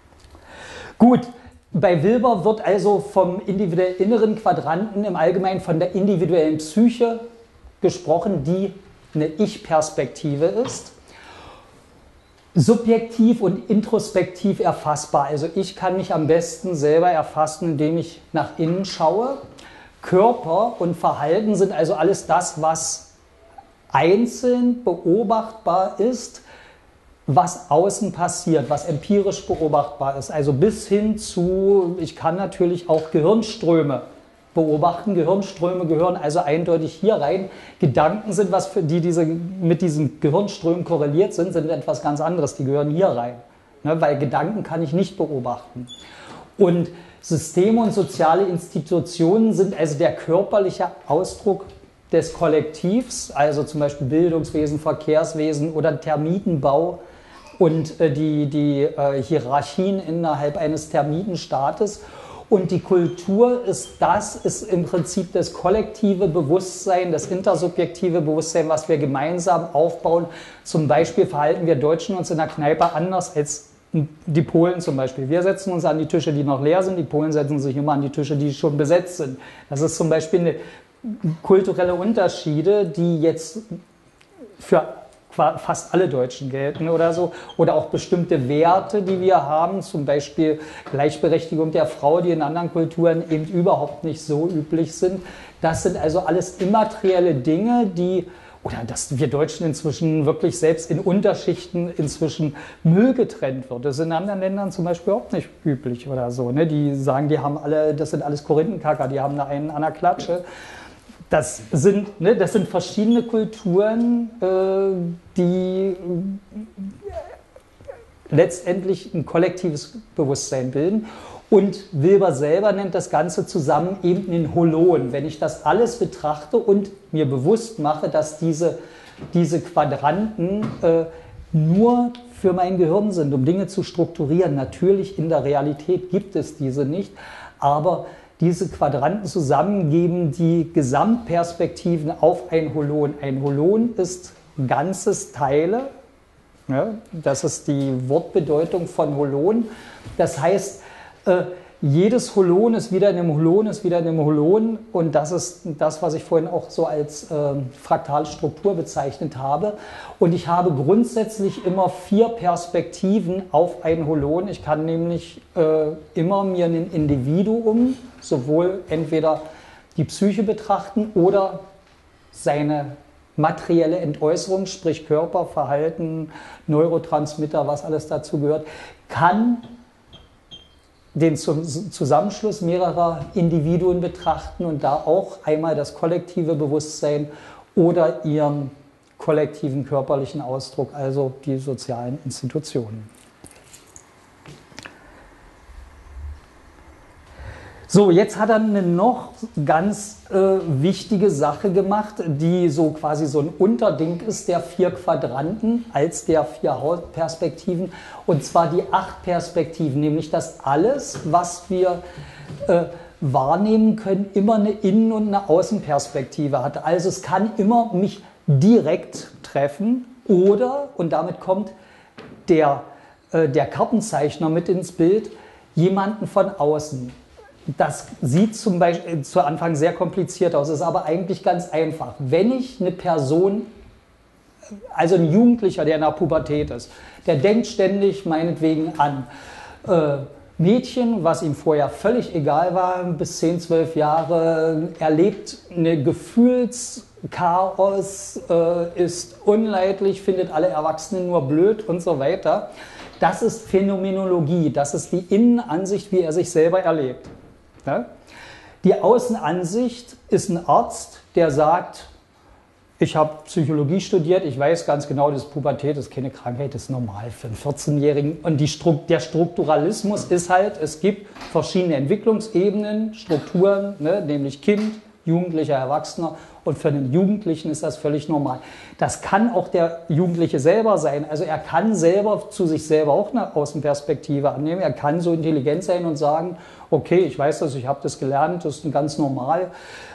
Gut, bei Wilber wird also vom individuell inneren Quadranten im Allgemeinen von der individuellen Psyche gesprochen, die eine Ich-Perspektive ist. Subjektiv und introspektiv erfassbar. Also ich kann mich am besten selber erfassen, indem ich nach innen schaue. Körper und Verhalten sind also alles das, was einzeln beobachtbar ist, was außen passiert, was empirisch beobachtbar ist. Also bis hin zu, ich kann natürlich auch Gehirnströme beobachten. Gehirnströme gehören also eindeutig hier rein. Gedanken sind, was für mit diesen Gehirnströmen korreliert sind etwas ganz anderes. Die gehören hier rein, ne? Weil Gedanken kann ich nicht beobachten. Und Systeme und soziale Institutionen sind also der körperliche Ausdruck des Kollektivs, also zum Beispiel Bildungswesen, Verkehrswesen oder Termitenbau und die Hierarchien innerhalb eines Termitenstaates. Und die Kultur ist im Prinzip das kollektive Bewusstsein, das intersubjektive Bewusstsein, was wir gemeinsam aufbauen. Zum Beispiel verhalten wir Deutschen uns in der Kneipe anders als die Polen zum Beispiel. Wir setzen uns an die Tische, die noch leer sind, die Polen setzen sich immer an die Tische, die schon besetzt sind. Das ist zum Beispiel eine kulturelle Unterschiede, die jetzt für fast alle Deutschen gelten oder so. Oder auch bestimmte Werte, die wir haben, zum Beispiel Gleichberechtigung der Frau, die in anderen Kulturen eben überhaupt nicht so üblich sind. Das sind also alles immaterielle Dinge, oder dass wir Deutschen inzwischen wirklich selbst in Unterschichten inzwischen Müll getrennt wird. Das ist in anderen Ländern zum Beispiel überhaupt nicht üblich oder so. Ne? Die sagen, das sind alles Korinthenkacker, die haben da einen an der Klatsche. Das sind verschiedene Kulturen, die letztendlich ein kollektives Bewusstsein bilden. Und Wilber selber nennt das Ganze zusammen eben den Holon. Wenn ich das alles betrachte und mir bewusst mache, dass diese Quadranten nur für mein Gehirn sind, um Dinge zu strukturieren. Natürlich in der Realität gibt es diese nicht, aber diese Quadranten zusammen geben die Gesamtperspektiven auf ein Holon. Ein Holon ist ganzes Teile. Ja, das ist die Wortbedeutung von Holon. Das heißt, jedes Holon ist wieder in einem Holon, ist wieder in einem Holon. Und das ist das, was ich vorhin auch so als fraktale Struktur bezeichnet habe. Und ich habe grundsätzlich immer 4 Perspektiven auf ein Holon. Ich kann nämlich immer mir ein Individuum, sowohl entweder die Psyche betrachten oder seine materielle Entäußerung, sprich Körper, Verhalten, Neurotransmitter, was alles dazu gehört, kann den Zusammenschluss mehrerer Individuen betrachten und da auch einmal das kollektive Bewusstsein oder ihren kollektiven körperlichen Ausdruck, also die sozialen Institutionen. So, jetzt hat er eine noch ganz wichtige Sache gemacht, die so quasi so ein Unterding ist der 4 Quadranten als der 4 Hauptperspektiven, und zwar die 8 Perspektiven, nämlich dass alles, was wir wahrnehmen können, immer eine Innen- und eine Außenperspektive hat. Also es kann immer mich direkt treffen oder, und damit kommt der Kartenzeichner mit ins Bild, jemanden von außen. Das sieht zum Beispiel zu Anfang sehr kompliziert aus, ist aber eigentlich ganz einfach. Wenn ich eine Person, also ein Jugendlicher, der in der Pubertät ist, der denkt ständig meinetwegen an Mädchen, was ihm vorher völlig egal war, bis 10, 12 Jahre, erlebt eine Gefühlschaos, ist unleidlich, findet alle Erwachsenen nur blöd und so weiter. Das ist Phänomenologie, das ist die Innenansicht, wie er sich selber erlebt. Die Außenansicht ist ein Arzt, der sagt, ich habe Psychologie studiert, ich weiß ganz genau, das ist Pubertät, das ist keine Krankheit, das ist normal für einen 14-Jährigen. Und der Strukturalismus ist halt, es gibt verschiedene Entwicklungsebenen, Strukturen, ne, nämlich Kind, Jugendlicher, Erwachsener, und für einen Jugendlichen ist das völlig normal. Das kann auch der Jugendliche selber sein, also er kann selber zu sich selber auch eine Außenperspektive annehmen, er kann so intelligent sein und sagen, okay, ich weiß das, ich habe das gelernt, das ist ganz normal.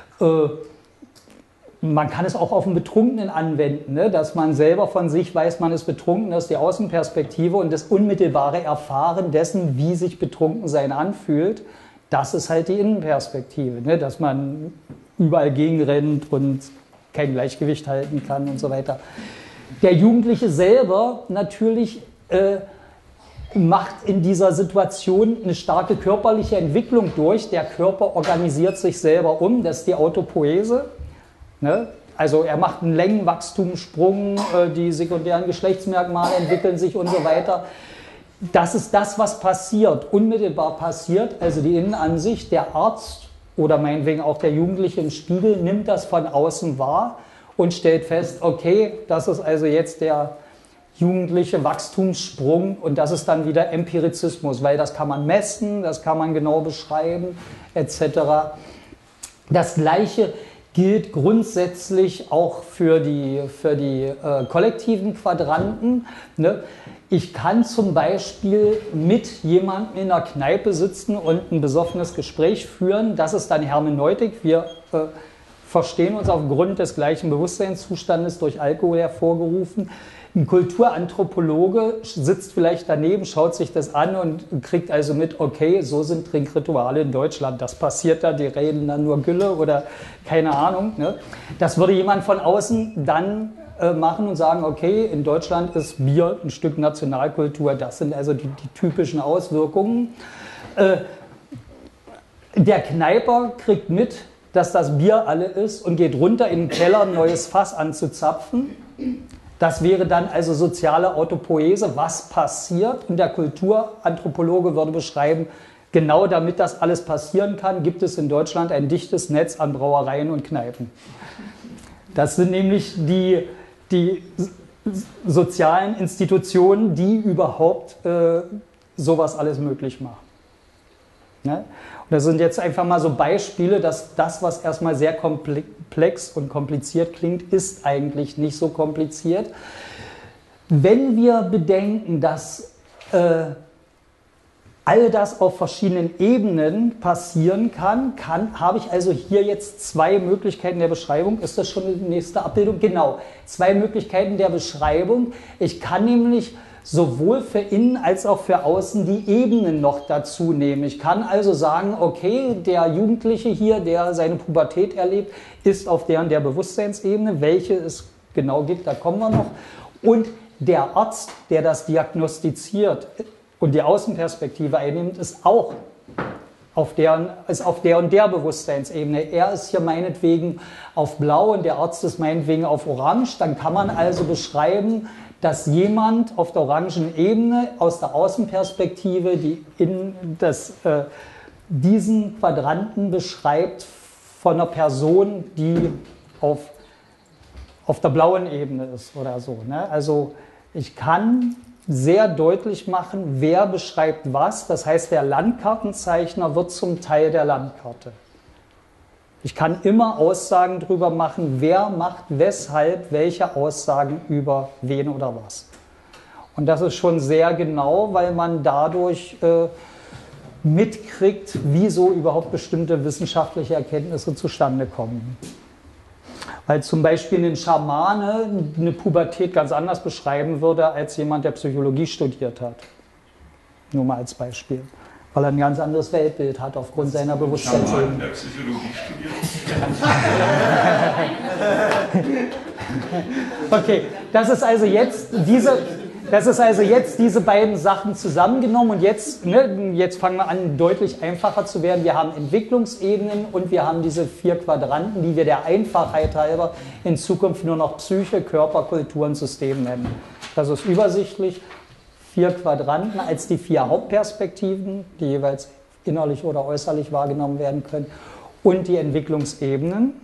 Man kann es auch auf einen Betrunkenen anwenden, ne? Dass man selber von sich weiß, man ist betrunken, das ist die Außenperspektive, und das unmittelbare Erfahren dessen, wie sich Betrunkensein anfühlt, das ist halt die Innenperspektive, ne? Dass man überall gegenrennt und kein Gleichgewicht halten kann und so weiter. Der Jugendliche selber natürlich macht in dieser Situation eine starke körperliche Entwicklung durch. Der Körper organisiert sich selber um, das ist die Autopoese. Ne? Also er macht einen Längenwachstumssprung, die sekundären Geschlechtsmerkmale entwickeln sich und so weiter. Das ist das, was passiert, unmittelbar passiert, also die Innenansicht. Der Arzt oder meinetwegen auch der Jugendliche im Spiegel nimmt das von außen wahr und stellt fest, okay, das ist also jetzt der jugendliche Wachstumssprung und das ist dann wieder Empirizismus, weil das kann man messen, das kann man genau beschreiben, etc. Das Gleiche gilt grundsätzlich auch für die kollektiven Quadranten. Ne? Ich kann zum Beispiel mit jemandem in einer Kneipe sitzen und ein besoffenes Gespräch führen. Das ist dann Hermeneutik. Wir verstehen uns aufgrund des gleichen Bewusstseinszustandes durch Alkohol hervorgerufen. Ein Kulturanthropologe sitzt vielleicht daneben, schaut sich das an und kriegt also mit, okay, so sind Trinkrituale in Deutschland. Das passiert da, die reden dann nur Gülle oder keine Ahnung. Ne? Das würde jemand von außen dann machen und sagen, okay, in Deutschland ist Bier ein Stück Nationalkultur. Das sind also die typischen Auswirkungen. Der Kneiper kriegt mit, dass das Bier alle ist und geht runter in den Keller, ein neues Fass anzuzapfen. Das wäre dann also soziale Autopoese. Was passiert? Und der Kulturanthropologe würde beschreiben, genau damit das alles passieren kann, gibt es in Deutschland ein dichtes Netz an Brauereien und Kneipen. Das sind nämlich die sozialen Institutionen, die überhaupt sowas alles möglich machen. Ne? Und das sind jetzt einfach mal so Beispiele, dass das, was erstmal sehr komplex und kompliziert klingt, ist eigentlich nicht so kompliziert. Wenn wir bedenken, dass all das auf verschiedenen Ebenen passieren kann, habe ich also hier jetzt zwei Möglichkeiten der Beschreibung. Ist das schon die nächste Abbildung? Genau, zwei Möglichkeiten der Beschreibung. Ich kann nämlich sowohl für innen als auch für außen die Ebenen noch dazu nehmen. Ich kann also sagen, okay, der Jugendliche hier, der seine Pubertät erlebt, ist auf der Bewusstseinsebene, welche es genau gibt, da kommen wir noch. Und der Arzt, der das diagnostiziert und die Außenperspektive einnimmt, ist auch auf der und der Bewusstseinsebene. Er ist hier meinetwegen auf Blau und der Arzt ist meinetwegen auf Orange. Dann kann man also beschreiben, dass jemand auf der orangen Ebene aus der Außenperspektive diesen Quadranten beschreibt von einer Person, die auf der blauen Ebene ist oder so. Ne? Also ich kann sehr deutlich machen, wer beschreibt was. Das heißt, der Landkartenzeichner wird zum Teil der Landkarte. Ich kann immer Aussagen darüber machen, wer macht weshalb welche Aussagen über wen oder was. Und das ist schon sehr genau, weil man dadurch mitkriegt, wieso überhaupt bestimmte wissenschaftliche Erkenntnisse zustande kommen. Weil zum Beispiel ein Schamane eine Pubertät ganz anders beschreiben würde, als jemand, der Psychologie studiert hat. Nur mal als Beispiel. Weil er ein ganz anderes Weltbild hat aufgrund seiner Bewusstseinsebene. Schamanen, der Psychologie studiert. Okay, das ist also jetzt diese beiden Sachen zusammengenommen und jetzt fangen wir an, deutlich einfacher zu werden. Wir haben Entwicklungsebenen und wir haben diese 4 Quadranten, die wir der Einfachheit halber in Zukunft nur noch Psyche, Körper, Kultur und System nennen. Das ist übersichtlich. 4 Quadranten als die 4 Hauptperspektiven, die jeweils innerlich oder äußerlich wahrgenommen werden können, und die Entwicklungsebenen.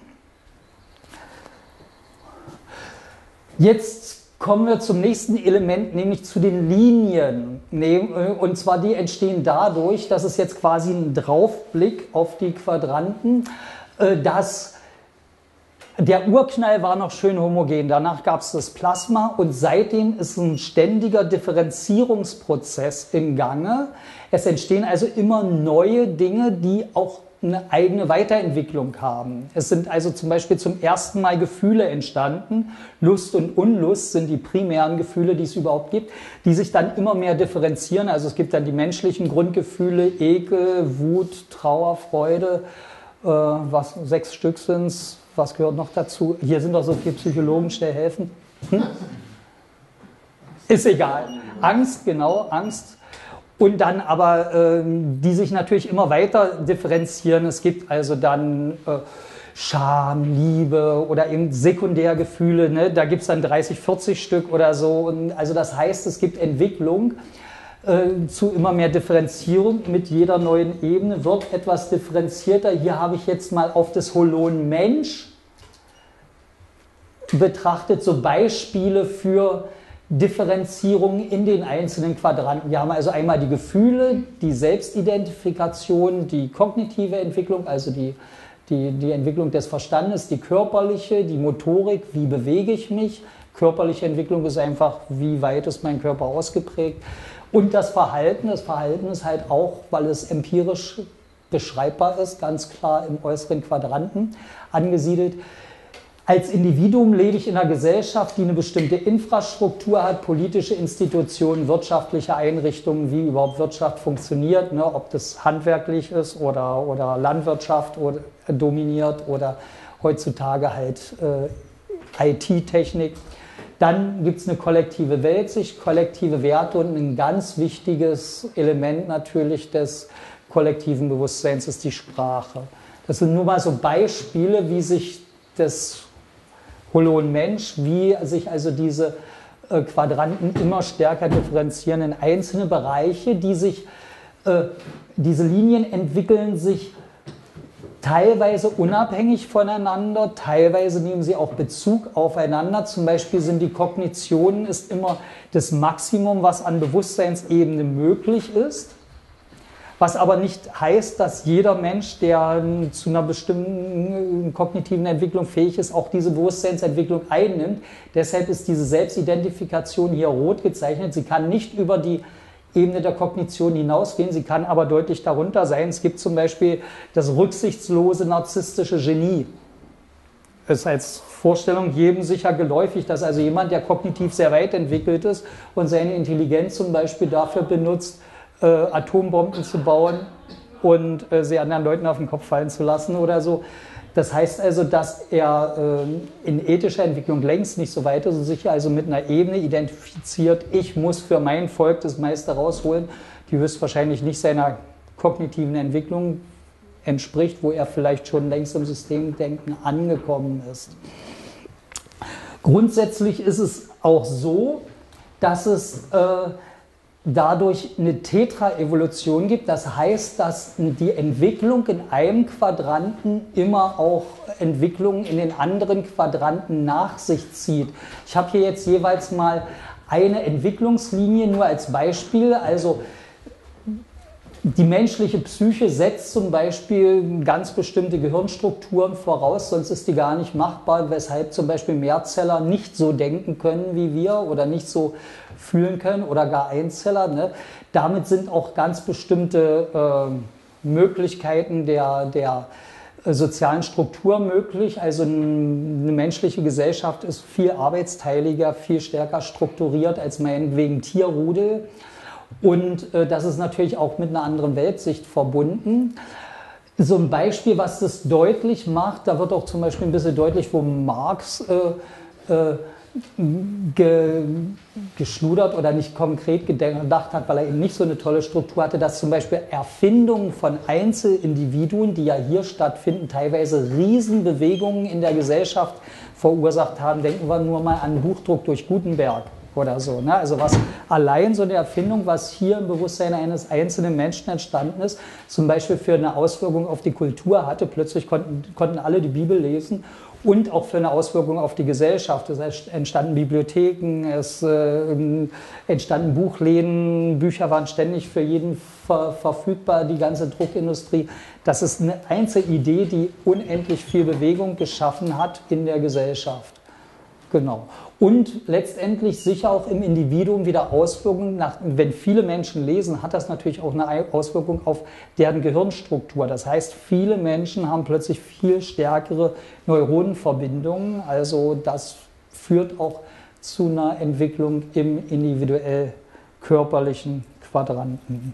Jetzt kommen wir zum nächsten Element, nämlich zu den Linien. Und zwar die entstehen dadurch, dass es jetzt quasi ein Draufblick auf die Quadranten, dass der Urknall war noch schön homogen, danach gab es das Plasma und seitdem ist ein ständiger Differenzierungsprozess im Gange. Es entstehen also immer neue Dinge, die auch eine eigene Weiterentwicklung haben. Es sind also zum Beispiel zum ersten Mal Gefühle entstanden. Lust und Unlust sind die primären Gefühle, die es überhaupt gibt, die sich dann immer mehr differenzieren. Also es gibt dann die menschlichen Grundgefühle, Ekel, Wut, Trauer, Freude, 6 Stück sind es. Was gehört noch dazu? Hier sind doch so viele Psychologen, schnell helfen. Ist egal. Angst, genau, Angst. Und dann aber, die sich natürlich immer weiter differenzieren. Es gibt also dann Scham, Liebe oder eben Sekundärgefühle. Ne? Da gibt es dann 30, 40 Stück oder so. Und also das heißt, es gibt Entwicklung zu immer mehr Differenzierung. Mit jeder neuen Ebene wird etwas differenzierter. Hier habe ich jetzt mal auf das Holon Mensch betrachtet, so Beispiele für Differenzierung in den einzelnen Quadranten. Wir haben also einmal die Gefühle, die Selbstidentifikation, die kognitive Entwicklung, also die Entwicklung des Verstandes, die körperliche, die Motorik, wie bewege ich mich. Körperliche Entwicklung ist einfach, wie weit ist mein Körper ausgeprägt. Und das Verhalten ist halt auch, weil es empirisch beschreibbar ist, ganz klar im äußeren Quadranten angesiedelt. Als Individuum lebe ich in einer Gesellschaft, die eine bestimmte Infrastruktur hat, politische Institutionen, wirtschaftliche Einrichtungen, wie überhaupt Wirtschaft funktioniert, ne, ob das handwerklich ist oder Landwirtschaft oder dominiert oder heutzutage halt IT-Technik. Dann gibt es eine kollektive Weltsicht, kollektive Werte und ein ganz wichtiges Element natürlich des kollektiven Bewusstseins ist die Sprache. Das sind nur mal so Beispiele, wie sich das Holon Mensch, wie sich also diese Quadranten immer stärker differenzieren in einzelne Bereiche, diese Linien entwickeln sich teilweise unabhängig voneinander, teilweise nehmen sie auch Bezug aufeinander. Zum Beispiel sind die Kognitionen ist immer das Maximum, was an Bewusstseinsebene möglich ist. Was aber nicht heißt, dass jeder Mensch, der zu einer bestimmten kognitiven Entwicklung fähig ist, auch diese Bewusstseinsentwicklung einnimmt. Deshalb ist diese Selbstidentifikation hier rot gezeichnet. Sie kann nicht über die Ebene der Kognition hinausgehen, sie kann aber deutlich darunter sein. Es gibt zum Beispiel das rücksichtslose narzisstische Genie. Das ist als Vorstellung jedem sicher geläufig, dass also jemand, der kognitiv sehr weit entwickelt ist und seine Intelligenz zum Beispiel dafür benutzt, Atombomben zu bauen und sie anderen Leuten auf den Kopf fallen zu lassen oder so. Das heißt also, dass er in ethischer Entwicklung längst nicht so weit ist und sich also mit einer Ebene identifiziert, ich muss für mein Volk das meiste rausholen, die höchstwahrscheinlich nicht seiner kognitiven Entwicklung entspricht, wo er vielleicht schon längst im Systemdenken angekommen ist. Grundsätzlich ist es auch so, dass es dadurch eine Tetraevolution gibt. Das heißt, dass die Entwicklung in einem Quadranten immer auch Entwicklungen in den anderen Quadranten nach sich zieht. Ich habe hier jetzt jeweils mal eine Entwicklungslinie nur als Beispiel. Also die menschliche Psyche setzt zum Beispiel ganz bestimmte Gehirnstrukturen voraus, sonst ist die gar nicht machbar, weshalb zum Beispiel Mehrzeller nicht so denken können wie wir oder nicht so fühlen können oder gar Einzeller. Ne? Damit sind auch ganz bestimmte Möglichkeiten der sozialen Struktur möglich. Also eine menschliche Gesellschaft ist viel arbeitsteiliger, viel stärker strukturiert als meinetwegen Tierrudel. Und das ist natürlich auch mit einer anderen Weltsicht verbunden. So ein Beispiel, was das deutlich macht, da wird auch zum Beispiel ein bisschen deutlich, wo Marx geschludert oder nicht konkret gedacht hat, weil er eben nicht so eine tolle Struktur hatte, dass zum Beispiel Erfindungen von Einzelindividuen, die ja hier stattfinden, teilweise Riesenbewegungen in der Gesellschaft verursacht haben. Denken wir nur mal an Buchdruck durch Gutenberg oder so. Ne? Also was allein so eine Erfindung, was hier im Bewusstsein eines einzelnen Menschen entstanden ist, zum Beispiel für eine Auswirkung auf die Kultur hatte. Plötzlich konnten alle die Bibel lesen und auch für eine Auswirkung auf die Gesellschaft. Es entstanden Bibliotheken, es entstanden Buchläden, Bücher waren ständig für jeden verfügbar, die ganze Druckindustrie. Das ist eine Einzelidee, die unendlich viel Bewegung geschaffen hat in der Gesellschaft. Genau. Und letztendlich sicher auch im Individuum wieder Auswirkungen, wenn viele Menschen lesen, hat das natürlich auch eine Auswirkung auf deren Gehirnstruktur. Das heißt, viele Menschen haben plötzlich viel stärkere Neuronenverbindungen. Also das führt auch zu einer Entwicklung im individuell körperlichen Quadranten.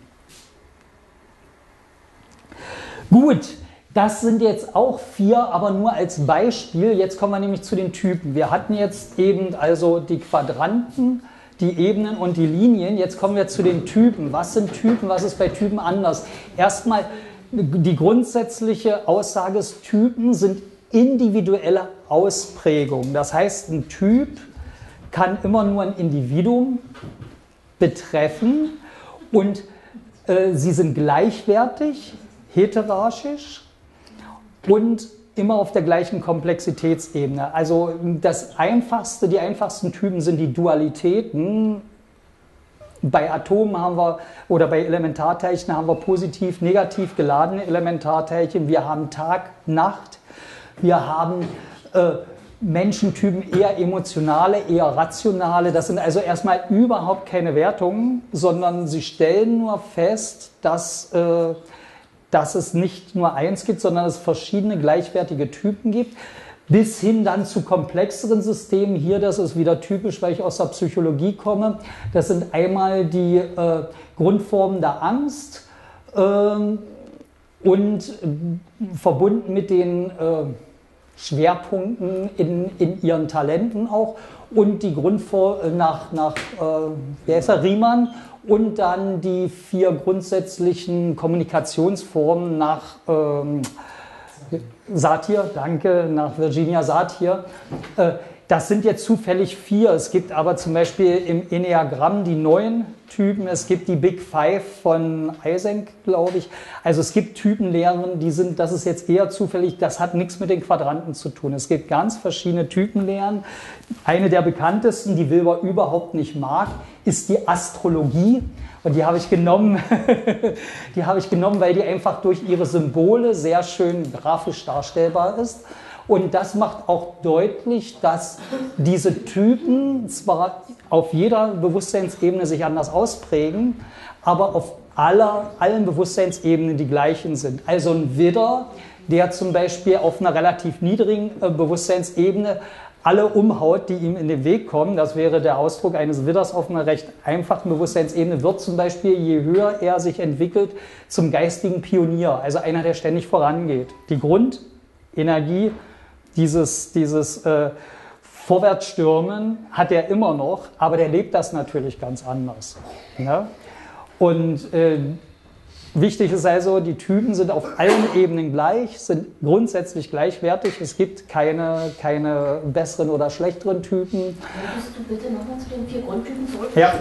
Gut. Das sind jetzt auch 4, aber nur als Beispiel. Jetzt kommen wir nämlich zu den Typen. Wir hatten jetzt eben also die Quadranten, die Ebenen und die Linien. Jetzt kommen wir zu den Typen. Was sind Typen? Was ist bei Typen anders? Erstmal die grundsätzliche Aussage ist, Typen sind individuelle Ausprägungen. Das heißt, ein Typ kann immer nur ein Individuum betreffen und sie sind gleichwertig, heterarchisch. Und immer auf der gleichen Komplexitätsebene. Also die einfachsten Typen sind die Dualitäten. Bei Atomen haben wir, oder bei Elementarteilchen haben wir positiv, negativ geladene Elementarteilchen. Wir haben Tag, Nacht. Wir haben Menschentypen eher emotionale, eher rationale. Das sind also erstmal überhaupt keine Wertungen, sondern sie stellen nur fest, dass es nicht nur eins gibt, sondern es verschiedene gleichwertige Typen gibt. Bis hin dann zu komplexeren Systemen. Hier, das ist wieder typisch, weil ich aus der Psychologie komme. Das sind einmal die Grundformen der Angst und verbunden mit den Schwerpunkten in ihren Talenten auch. Und die Grundform nach wer ist der, Riemann. Und dann die 4 grundsätzlichen Kommunikationsformen nach Satir, danke, nach Virginia Satir. Das sind jetzt zufällig 4. Es gibt aber zum Beispiel im Enneagramm die 9 Typen. Es gibt die Big Five von Eysenck, glaube ich. Also es gibt Typenlehren, das ist jetzt eher zufällig, das hat nichts mit den Quadranten zu tun. Es gibt ganz verschiedene Typenlehren. Eine der bekanntesten, die Wilber überhaupt nicht mag, ist die Astrologie. Und die habe ich genommen, weil die einfach durch ihre Symbole sehr schön grafisch darstellbar ist. Und das macht auch deutlich, dass diese Typen zwar auf jeder Bewusstseinsebene sich anders ausprägen, aber auf allen Bewusstseinsebenen die gleichen sind. Also ein Widder, der zum Beispiel auf einer relativ niedrigen Bewusstseinsebene alle umhaut, die ihm in den Weg kommen, das wäre der Ausdruck eines Widders auf einer recht einfachen Bewusstseinsebene, wird zum Beispiel, je höher er sich entwickelt, zum geistigen Pionier, also einer, der ständig vorangeht. Die Grundenergie, dieses Vorwärtsstürmen hat er immer noch, aber der lebt das natürlich ganz anders. Ja? Und wichtig ist also, die Typen sind auf allen Ebenen gleich, sind grundsätzlich gleichwertig. Es gibt keine besseren oder schlechteren Typen. Würdest du bitte nochmal zu den 4 Grundtypen zurückbringen? Ja,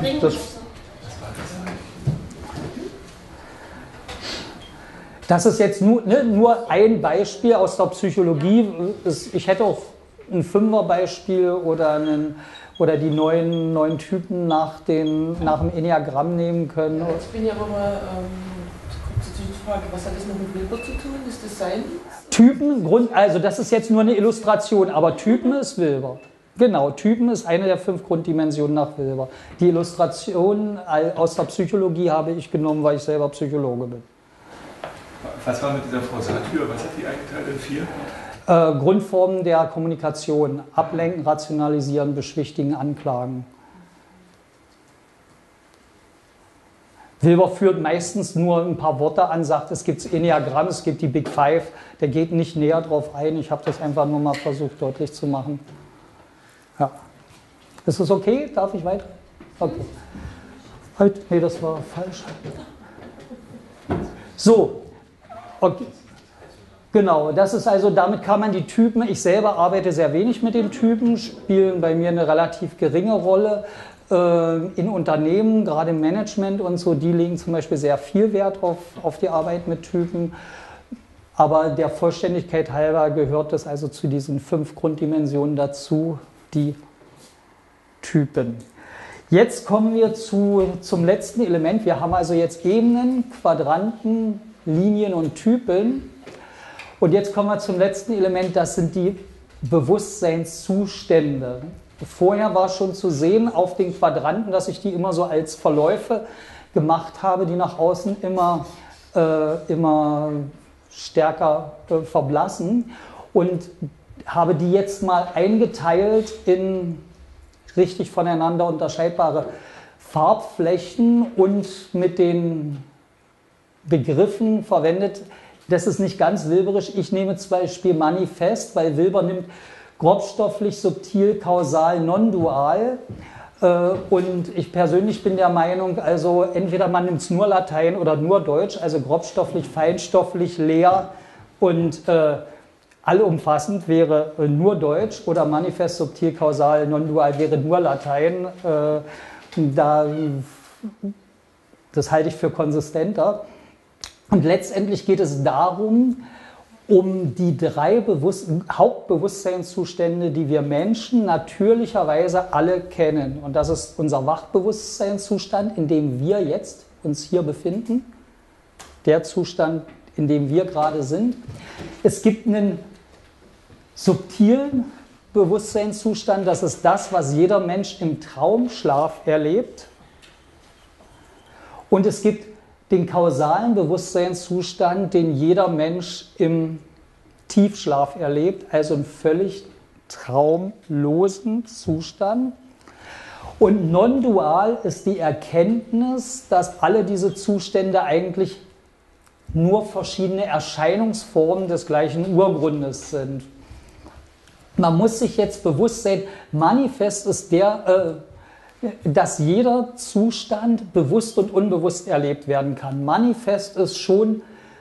das ist jetzt nur ein Beispiel aus der Psychologie. Ich hätte auch ein 5er-Beispiel oder die neuen Typen nach dem Enneagramm nehmen können. Ja, jetzt bin ich aber mal Frage, was hat das noch mit Wilber zu tun? Ist das sein? Typen, also das ist jetzt nur eine Illustration, aber Typen ist Wilber. Genau, Typen ist eine der 5 Grunddimensionen nach Wilber. Die Illustration aus der Psychologie habe ich genommen, weil ich selber Psychologe bin. Was war mit dieser Frau Satir? Was hat die eingeteilt in 4? Grundformen der Kommunikation: Ablenken, Rationalisieren, Beschwichtigen, Anklagen. Wilber führt meistens nur ein paar Worte an, sagt, es gibt das Enneagramm, es gibt die Big Five. Der geht nicht näher drauf ein. Ich habe das einfach nur mal versucht deutlich zu machen. Ja. Ist es okay? Darf ich weiter? Okay. Halt, nee, das war falsch. So. Okay. Genau, das ist also, damit kann man die Typen, ich selber arbeite sehr wenig mit den Typen, spielen bei mir eine relativ geringe Rolle. In Unternehmen, gerade im Management und so, die legen zum Beispiel sehr viel Wert auf die Arbeit mit Typen. Aber der Vollständigkeit halber gehört es also zu diesen 5 Grunddimensionen dazu, die Typen. Jetzt kommen wir zum letzten Element. Wir haben also jetzt Ebenen, Quadranten, Linien und Typen. Und jetzt kommen wir zum letzten Element, das sind die Bewusstseinszustände. Vorher war schon zu sehen auf den Quadranten, dass ich die immer so als Verläufe gemacht habe, die nach außen immer stärker verblassen, und habe die jetzt mal eingeteilt in richtig voneinander unterscheidbare Farbflächen und mit den Begriffen verwendet. Das ist nicht ganz wilberisch. Ich nehme zum Beispiel manifest, weil Wilber nimmt grobstofflich, subtil, kausal, non-dual. Und ich persönlich bin der Meinung, also entweder man nimmt es nur Latein oder nur Deutsch, also grobstofflich, feinstofflich, leer und allumfassend wäre nur Deutsch, oder manifest, subtil, kausal, non-dual wäre nur Latein. Das halte ich für konsistenter. Und letztendlich geht es darum, um die drei Hauptbewusstseinszustände, die wir Menschen natürlicherweise alle kennen. Und das ist unser Wachbewusstseinszustand, in dem wir jetzt uns hier befinden, der Zustand, in dem wir gerade sind. Es gibt einen subtilen Bewusstseinszustand, das ist das, was jeder Mensch im Traumschlaf erlebt. Und es gibt den kausalen Bewusstseinszustand, den jeder Mensch im Tiefschlaf erlebt, also einen völlig traumlosen Zustand. Und non-dual ist die Erkenntnis, dass alle diese Zustände eigentlich nur verschiedene Erscheinungsformen des gleichen Urgrundes sind. Man muss sich jetzt bewusst sein, manifest ist dass jeder Zustand bewusst und unbewusst erlebt werden kann. Manifest ist schon,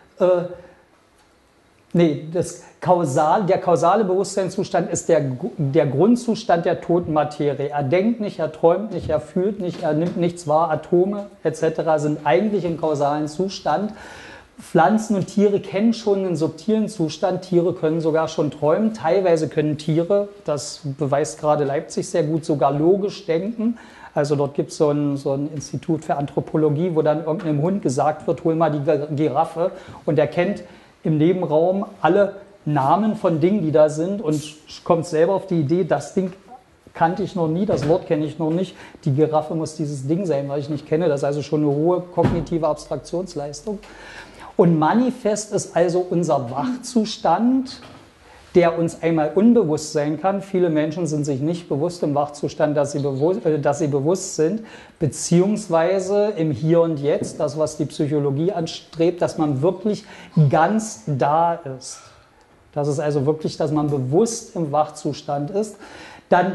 der kausale Bewusstseinszustand ist der Grundzustand der toten Materie. Er denkt nicht, er träumt nicht, er fühlt nicht, er nimmt nichts wahr. Atome etc. sind eigentlich im kausalen Zustand. Pflanzen und Tiere kennen schon einen subtilen Zustand. Tiere können sogar schon träumen. Teilweise können Tiere, das beweist gerade Leipzig sehr gut, sogar logisch denken. Also dort gibt es so ein Institut für Anthropologie, wo dann irgendeinem Hund gesagt wird, hol mal die Giraffe. Und er kennt im Nebenraum alle Namen von Dingen, die da sind und kommt selber auf die Idee, das Ding kannte ich noch nie, das Wort kenne ich noch nicht. Die Giraffe muss dieses Ding sein, weil ich nicht kenne. Das ist also schon eine hohe kognitive Abstraktionsleistung. Und manifest ist also unser Wachzustand, der uns einmal unbewusst sein kann. Viele Menschen sind sich nicht bewusst im Wachzustand, dass sie bewusst sind, beziehungsweise im Hier und Jetzt, das, was die Psychologie anstrebt, dass man wirklich ganz da ist. Das ist also wirklich, dass man bewusst im Wachzustand ist. Dann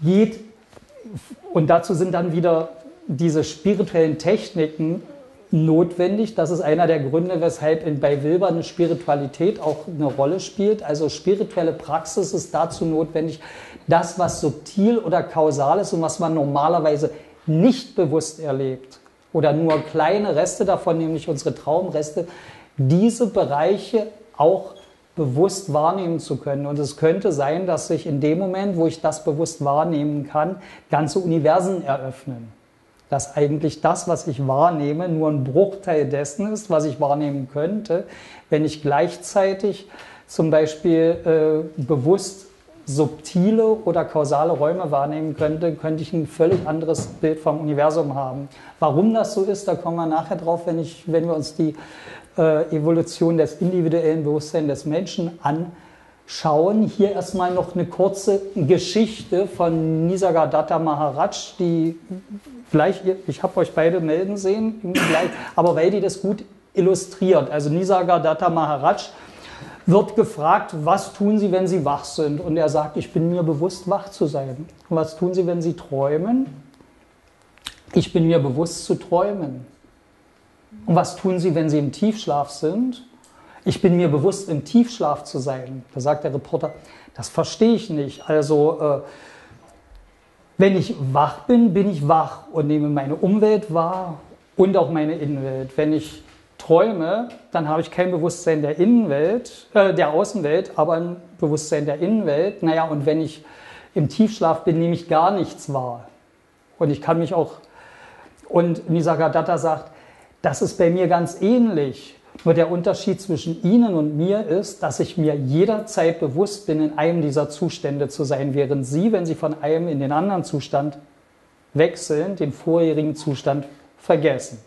und dazu sind dann wieder diese spirituellen Techniken notwendig. Das ist einer der Gründe, weshalb bei Wilber eine Spiritualität auch eine Rolle spielt. Also spirituelle Praxis ist dazu notwendig, das, was subtil oder kausal ist und was man normalerweise nicht bewusst erlebt oder nur kleine Reste davon, nämlich unsere Traumreste, diese Bereiche auch bewusst wahrnehmen zu können. Und es könnte sein, dass sich in dem Moment, wo ich das bewusst wahrnehmen kann, ganze Universen eröffnen. Dass eigentlich das, was ich wahrnehme, nur ein Bruchteil dessen ist, was ich wahrnehmen könnte, wenn ich gleichzeitig zum Beispiel bewusst subtile oder kausale Räume wahrnehmen könnte, könnte ich ein völlig anderes Bild vom Universum haben. Warum das so ist, da kommen wir nachher drauf, wenn wir uns die Evolution des individuellen Bewusstseins des Menschen anschauen. Hier erstmal noch eine kurze Geschichte von Nisargadatta Maharaj, die gleich, ich habe euch beide melden sehen, aber weil die das gut illustriert. Also Nisargadatta Maharaj wird gefragt, was tun Sie, wenn Sie wach sind? Und er sagt, ich bin mir bewusst, wach zu sein. Und was tun Sie, wenn Sie träumen? Ich bin mir bewusst zu träumen. Und was tun Sie, wenn Sie im Tiefschlaf sind? Ich bin mir bewusst, im Tiefschlaf zu sein. Da sagt der Reporter, das verstehe ich nicht. Also wenn ich wach bin, bin ich wach und nehme meine Umwelt wahr und auch meine Innenwelt. Wenn ich träume, dann habe ich kein Bewusstsein der Innenwelt, der Außenwelt, aber ein Bewusstsein der Innenwelt. Naja, und wenn ich im Tiefschlaf bin, nehme ich gar nichts wahr. Und ich kann mich auch, und Nisargadatta sagt, das ist bei mir ganz ähnlich. Nur der Unterschied zwischen Ihnen und mir ist, dass ich mir jederzeit bewusst bin, in einem dieser Zustände zu sein, während Sie, wenn Sie von einem in den anderen Zustand wechseln, den vorherigen Zustand vergessen.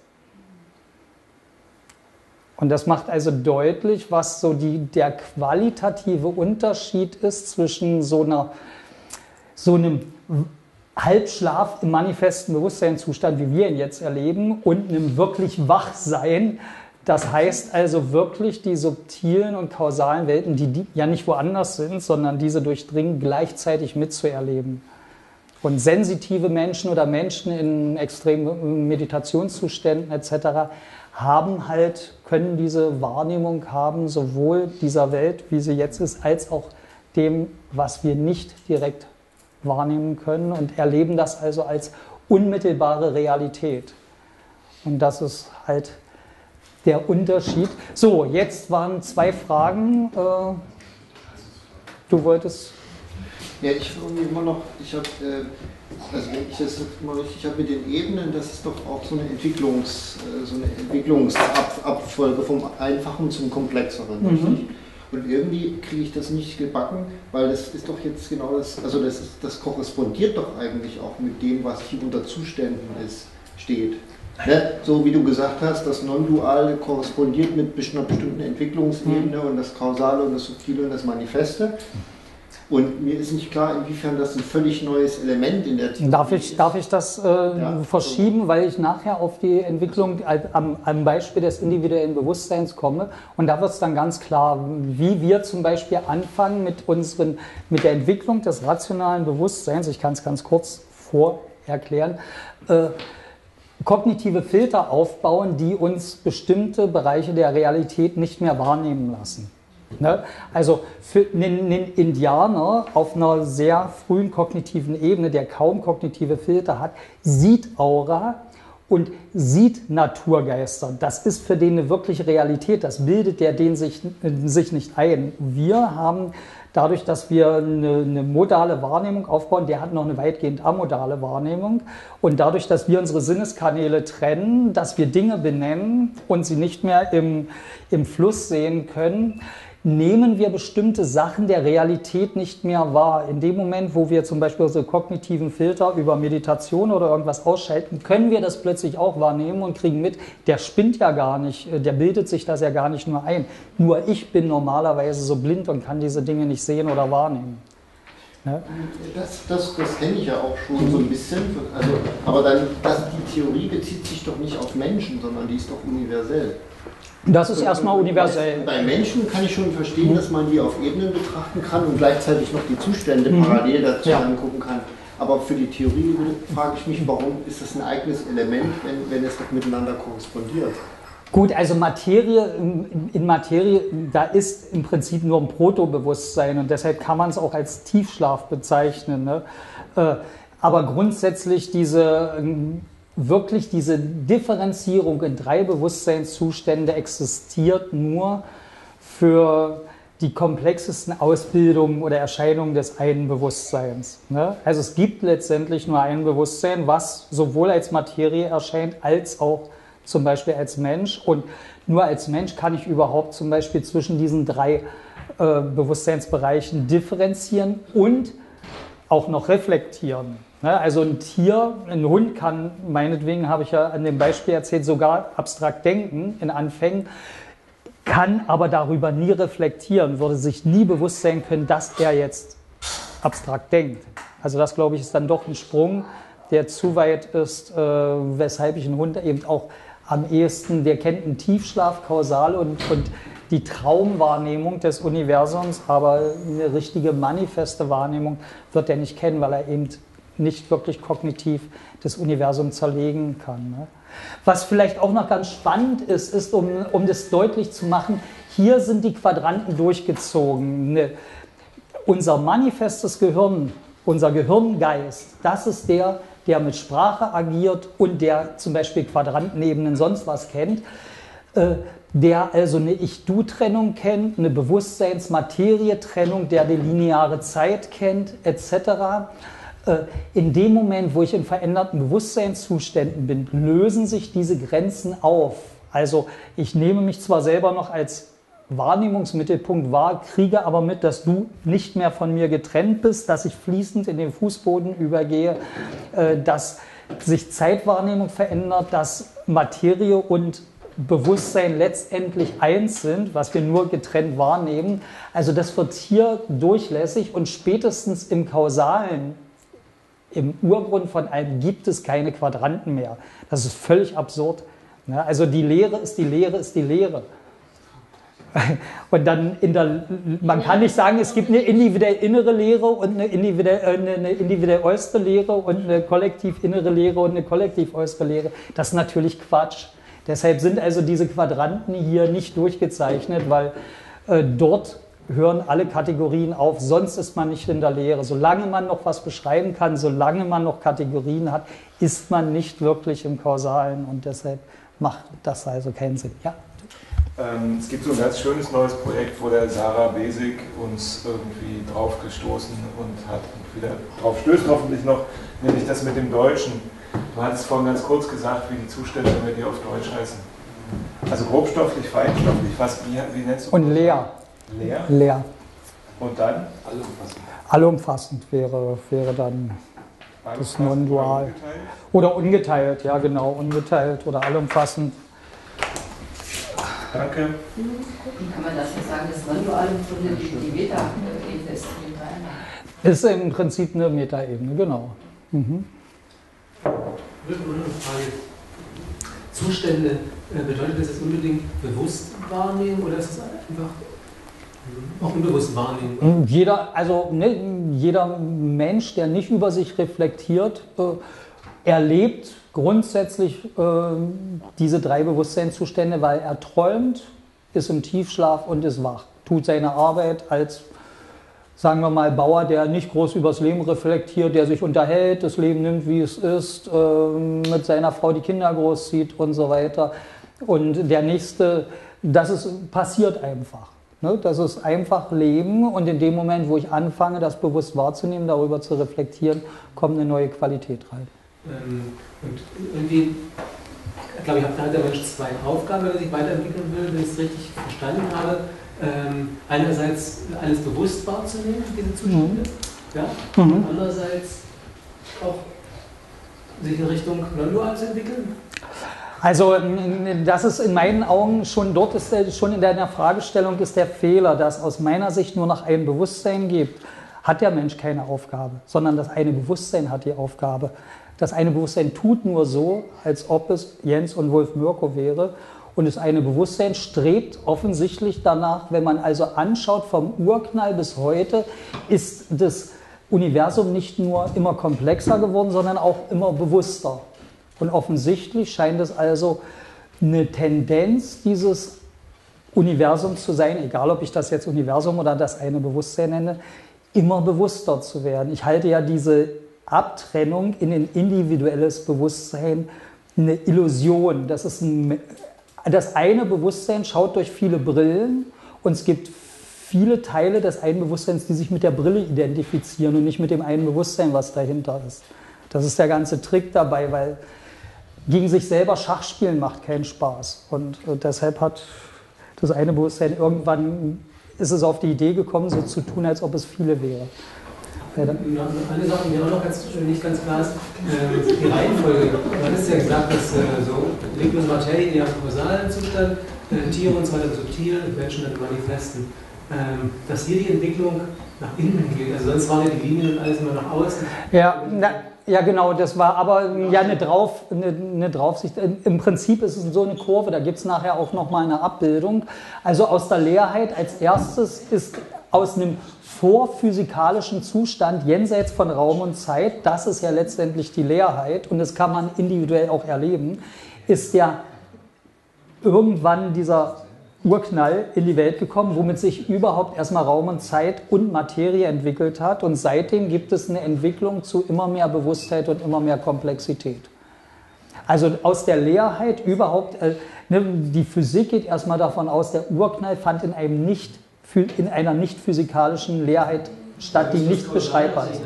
Und das macht also deutlich, was so der qualitative Unterschied ist zwischen so einem Halbschlaf im manifesten Bewusstseinszustand, wie wir ihn jetzt erleben, und einem wirklich Wachsein. Das heißt also wirklich die subtilen und kausalen Welten, die ja nicht woanders sind, sondern diese durchdringen, gleichzeitig mitzuerleben. Und sensitive Menschen oder Menschen in extremen Meditationszuständen etc. können diese Wahrnehmung haben, sowohl dieser Welt, wie sie jetzt ist, als auch dem, was wir nicht direkt wahrnehmen können, und erleben das also als unmittelbare Realität. Und das ist halt der Unterschied. So, jetzt waren 2 Fragen. Du wolltest... Ja, ich irgendwie immer noch, also wenn ich das mal richtig habe mit den Ebenen, das ist doch auch so eine Entwicklungsabfolge vom Einfachen zum Komplexeren, richtig? Und irgendwie kriege ich das nicht gebacken, weil das ist doch jetzt genau das, also das korrespondiert doch eigentlich auch mit dem, was hier unter Zuständen steht. Ne? So wie du gesagt hast, das Non-Duale korrespondiert mit einer bestimmten Entwicklungsebene und das Kausale und das Subtile und das Manifeste. Und mir ist nicht klar, inwiefern das ein völlig neues Element in der Theorie ist. Darf ich das verschieben, weil ich nachher auf die Entwicklung am Beispiel des individuellen Bewusstseins komme. Und da wird es dann ganz klar, wie wir zum Beispiel anfangen mit der Entwicklung des rationalen Bewusstseins. Ich kann es ganz kurz vorerklären. Kognitive Filter aufbauen, die uns bestimmte Bereiche der Realität nicht mehr wahrnehmen lassen. Ne? Also für einen Indianer auf einer sehr frühen kognitiven Ebene, der kaum kognitive Filter hat, sieht Aura und sieht Naturgeister. Das ist für den eine wirkliche Realität, das bildet der den sich nicht ein. Wir haben dadurch, dass wir eine modale Wahrnehmung aufbauen, der hat noch eine weitgehend amodale Wahrnehmung. Und dadurch, dass wir unsere Sinneskanäle trennen, dass wir Dinge benennen und sie nicht mehr im Fluss sehen können, nehmen wir bestimmte Sachen der Realität nicht mehr wahr. In dem Moment, wo wir zum Beispiel unsere kognitiven Filter über Meditation oder irgendwas ausschalten, können wir das plötzlich auch wahrnehmen und kriegen mit, der spinnt ja gar nicht, der bildet sich das ja gar nicht nur ein. Nur ich bin normalerweise so blind und kann diese Dinge nicht sehen oder wahrnehmen. Ne? Das kenne ich ja auch schon so ein bisschen, also, aber dann, die Theorie bezieht sich doch nicht auf Menschen, sondern die ist doch universell. Das ist erstmal universell. Bei Menschen kann ich schon verstehen, dass man die auf Ebenen betrachten kann und gleichzeitig noch die Zustände parallel dazu angucken kann. Aber für die Theorie frage ich mich, warum ist das ein eigenes Element, wenn es doch miteinander korrespondiert? Gut, also in Materie, da ist im Prinzip nur ein Protobewusstsein und deshalb kann man es auch als Tiefschlaf bezeichnen. Ne? Aber grundsätzlich diese Differenzierung in 3 Bewusstseinszustände existiert nur für die komplexesten Ausbildungen oder Erscheinungen des einen Bewusstseins. Ne? Also es gibt letztendlich nur ein Bewusstsein, was sowohl als Materie erscheint, als auch zum Beispiel als Mensch. Und nur als Mensch kann ich überhaupt zum Beispiel zwischen diesen 3 Bewusstseinsbereichen differenzieren und auch noch reflektieren. Also ein Tier, ein Hund kann, meinetwegen habe ich ja an dem Beispiel erzählt, sogar abstrakt denken in Anfängen, kann aber darüber nie reflektieren, würde sich nie bewusst sein können, dass er jetzt abstrakt denkt. Also das, glaube ich, ist dann doch ein Sprung, der zu weit ist, weshalb ich einen Hund eben auch am ehesten, der kennt einen Tiefschlaf, kausal und die Traumwahrnehmung des Universums, aber eine richtige manifeste Wahrnehmung wird er nicht kennen, weil er eben nicht wirklich kognitiv das Universum zerlegen kann. Ne? Was vielleicht auch noch ganz spannend ist, um das deutlich zu machen, hier sind die Quadranten durchgezogen. Ne? Unser manifestes Gehirn, unser Gehirngeist, das ist der mit Sprache agiert und der zum Beispiel Quadrantenebenen sonst was kennt, der also eine Ich-Du-Trennung kennt, eine Bewusstseins-Materie-Trennung, der die lineare Zeit kennt, etc. In dem Moment, wo ich in veränderten Bewusstseinszuständen bin, lösen sich diese Grenzen auf. Also ich nehme mich zwar selber noch als Wahrnehmungsmittelpunkt wahr, kriege aber mit, dass du nicht mehr von mir getrennt bist, dass ich fließend in den Fußboden übergehe, dass sich Zeitwahrnehmung verändert, dass Materie und Bewusstsein letztendlich eins sind, was wir nur getrennt wahrnehmen. Also das wird hier durchlässig und spätestens im Kausalen, im Urgrund von allem gibt es keine Quadranten mehr. Das ist völlig absurd. Also die Lehre ist die Lehre ist die Lehre. Und dann man kann nicht sagen, es gibt eine individuell innere Lehre und eine individuell äußere Lehre und eine kollektiv innere Lehre und eine kollektiv äußere Lehre. Das ist natürlich Quatsch. Deshalb sind also diese Quadranten hier nicht durchgezeichnet, weil dort hören alle Kategorien auf, sonst ist man nicht in der Lehre. Solange man noch was beschreiben kann, solange man noch Kategorien hat, ist man nicht wirklich im Kausalen und deshalb macht das also keinen Sinn. Ja? Es gibt so ein ganz schönes neues Projekt, wo der Sarah Besig uns irgendwie drauf gestoßen und hat und wieder drauf stößt hoffentlich noch, nämlich das mit dem Deutschen. Du hattest vorhin ganz kurz gesagt, wie die Zustände bei dir auf Deutsch heißen. Also grobstofflich, feinstofflich, wie nennst du das? Und leer. Leer? Leer. Und dann? Allumfassend wäre dann das Non-Dual. Oder ungeteilt, ja genau, ungeteilt oder allumfassend. Danke. Wie kann man das so sagen, das Non-Dual im Grunde die Meta-Ebene ist? Ist im Prinzip eine Metaebene, genau. Mhm. Zustände, bedeutet das jetzt unbedingt bewusst wahrnehmen oder ist es einfach auch unbewusst wahrnehmen? Jeder Mensch, der nicht über sich reflektiert, erlebt grundsätzlich diese 3 Bewusstseinszustände, weil er träumt, ist im Tiefschlaf und ist wach. Tut seine Arbeit als, sagen wir mal, Bauer, der nicht groß übers Leben reflektiert, der sich unterhält, das Leben nimmt, wie es ist, mit seiner Frau die Kinder großzieht und so weiter. Und der nächste, passiert einfach. Ne? Das ist einfach Leben und in dem Moment, wo ich anfange, das bewusst wahrzunehmen, darüber zu reflektieren, kommt eine neue Qualität rein. Und irgendwie, glaube ich, hat der Mensch 2 Aufgaben, wenn er sich weiterentwickeln will, wenn ich es richtig verstanden habe. Einerseits alles bewusst wahrzunehmen, diese Zustände, ja? Und andererseits auch sich in Richtung Non-Dual zu entwickeln. Also das ist in meinen Augen schon schon in deiner Fragestellung ist der Fehler, dass aus meiner Sicht nur noch ein Bewusstsein gibt, hat der Mensch keine Aufgabe, sondern das eine Bewusstsein hat die Aufgabe. Das eine Bewusstsein tut nur so, als ob es Jens und Wolf Mirko wäre. Und das eine Bewusstsein strebt offensichtlich danach, wenn man also anschaut, vom Urknall bis heute, ist das Universum nicht nur immer komplexer geworden, sondern auch immer bewusster. Und offensichtlich scheint es also eine Tendenz dieses Universums zu sein, egal ob ich das jetzt Universum oder das eine Bewusstsein nenne, immer bewusster zu werden. Ich halte ja diese Abtrennung in ein individuelles Bewusstsein eine Illusion. Das eine Bewusstsein schaut durch viele Brillen und es gibt viele Teile des einen Bewusstseins, die sich mit der Brille identifizieren und nicht mit dem einen Bewusstsein, was dahinter ist. Das ist der ganze Trick dabei, weil gegen sich selber Schach spielen macht keinen Spaß. Und deshalb hat das eine Bewusstsein irgendwann, ist es auf die Idee gekommen, so zu tun, als ob es viele wäre. Eine Sache, die mir auch noch nicht ganz klar ist, die Reihenfolge. Du hast ja gesagt, dass Licht und Materie in ihrem kausalen Zustand, Tiere und so weiter subtil, Menschen dann manifesten. Dass hier die Entwicklung nach innen geht, also sonst waren ja die Linien und alles immer nach außen. Ja, genau, das war aber ja eine Draufsicht. Im Prinzip ist es so eine Kurve, da gibt es nachher auch nochmal eine Abbildung. Also aus der Leerheit als erstes ist aus einem vorphysikalischen Zustand jenseits von Raum und Zeit, das ist ja letztendlich die Leerheit und das kann man individuell auch erleben, ist ja irgendwann dieser Urknall in die Welt gekommen, womit sich überhaupt erstmal Raum und Zeit und Materie entwickelt hat und seitdem gibt es eine Entwicklung zu immer mehr Bewusstheit und immer mehr Komplexität. Also aus der Leerheit überhaupt, die Physik geht erstmal davon aus, der Urknall fand in einer nicht physikalischen Leerheit statt, die nicht beschreibbar ist.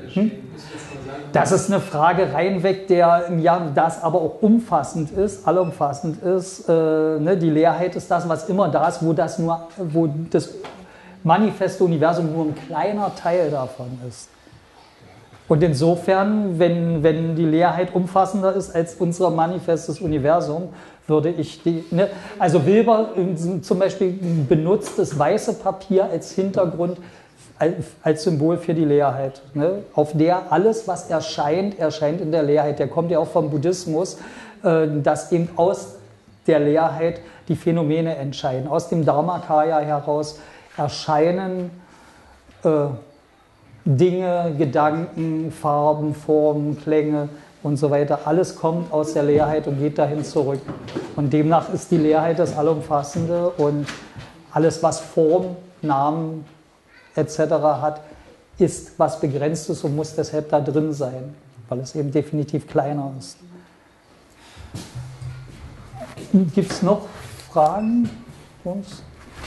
Das ist eine Frage reinweg, das aber auch umfassend ist, allumfassend ist. Die Leerheit ist das, was immer da ist, wo das manifeste Universum nur ein kleiner Teil davon ist. Und insofern, wenn die Leerheit umfassender ist als unser manifestes Universum, würde ich also Wilber zum Beispiel benutzt das weiße Papier als Hintergrund, als Symbol für die Leerheit, ne? Auf der alles, was erscheint, erscheint in der Leerheit. Der kommt ja auch vom Buddhismus, dass eben aus der Leerheit die Phänomene entscheiden. Aus dem Dharmakaya heraus erscheinen Dinge, Gedanken, Farben, Formen, Klänge und so weiter. Alles kommt aus der Leerheit und geht dahin zurück. Und demnach ist die Leerheit das Allumfassende und alles, was Form, Namen etc. hat, ist was Begrenztes und muss deshalb da drin sein, weil es eben definitiv kleiner ist. Gibt es noch Fragen? uns?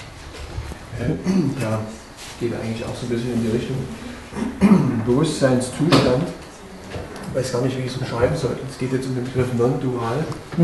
Ja, geht eigentlich auch so ein bisschen in die Richtung Bewusstseinszustand. Ich weiß gar nicht, wie ich es beschreiben soll. Es geht jetzt um den Begriff non-dual.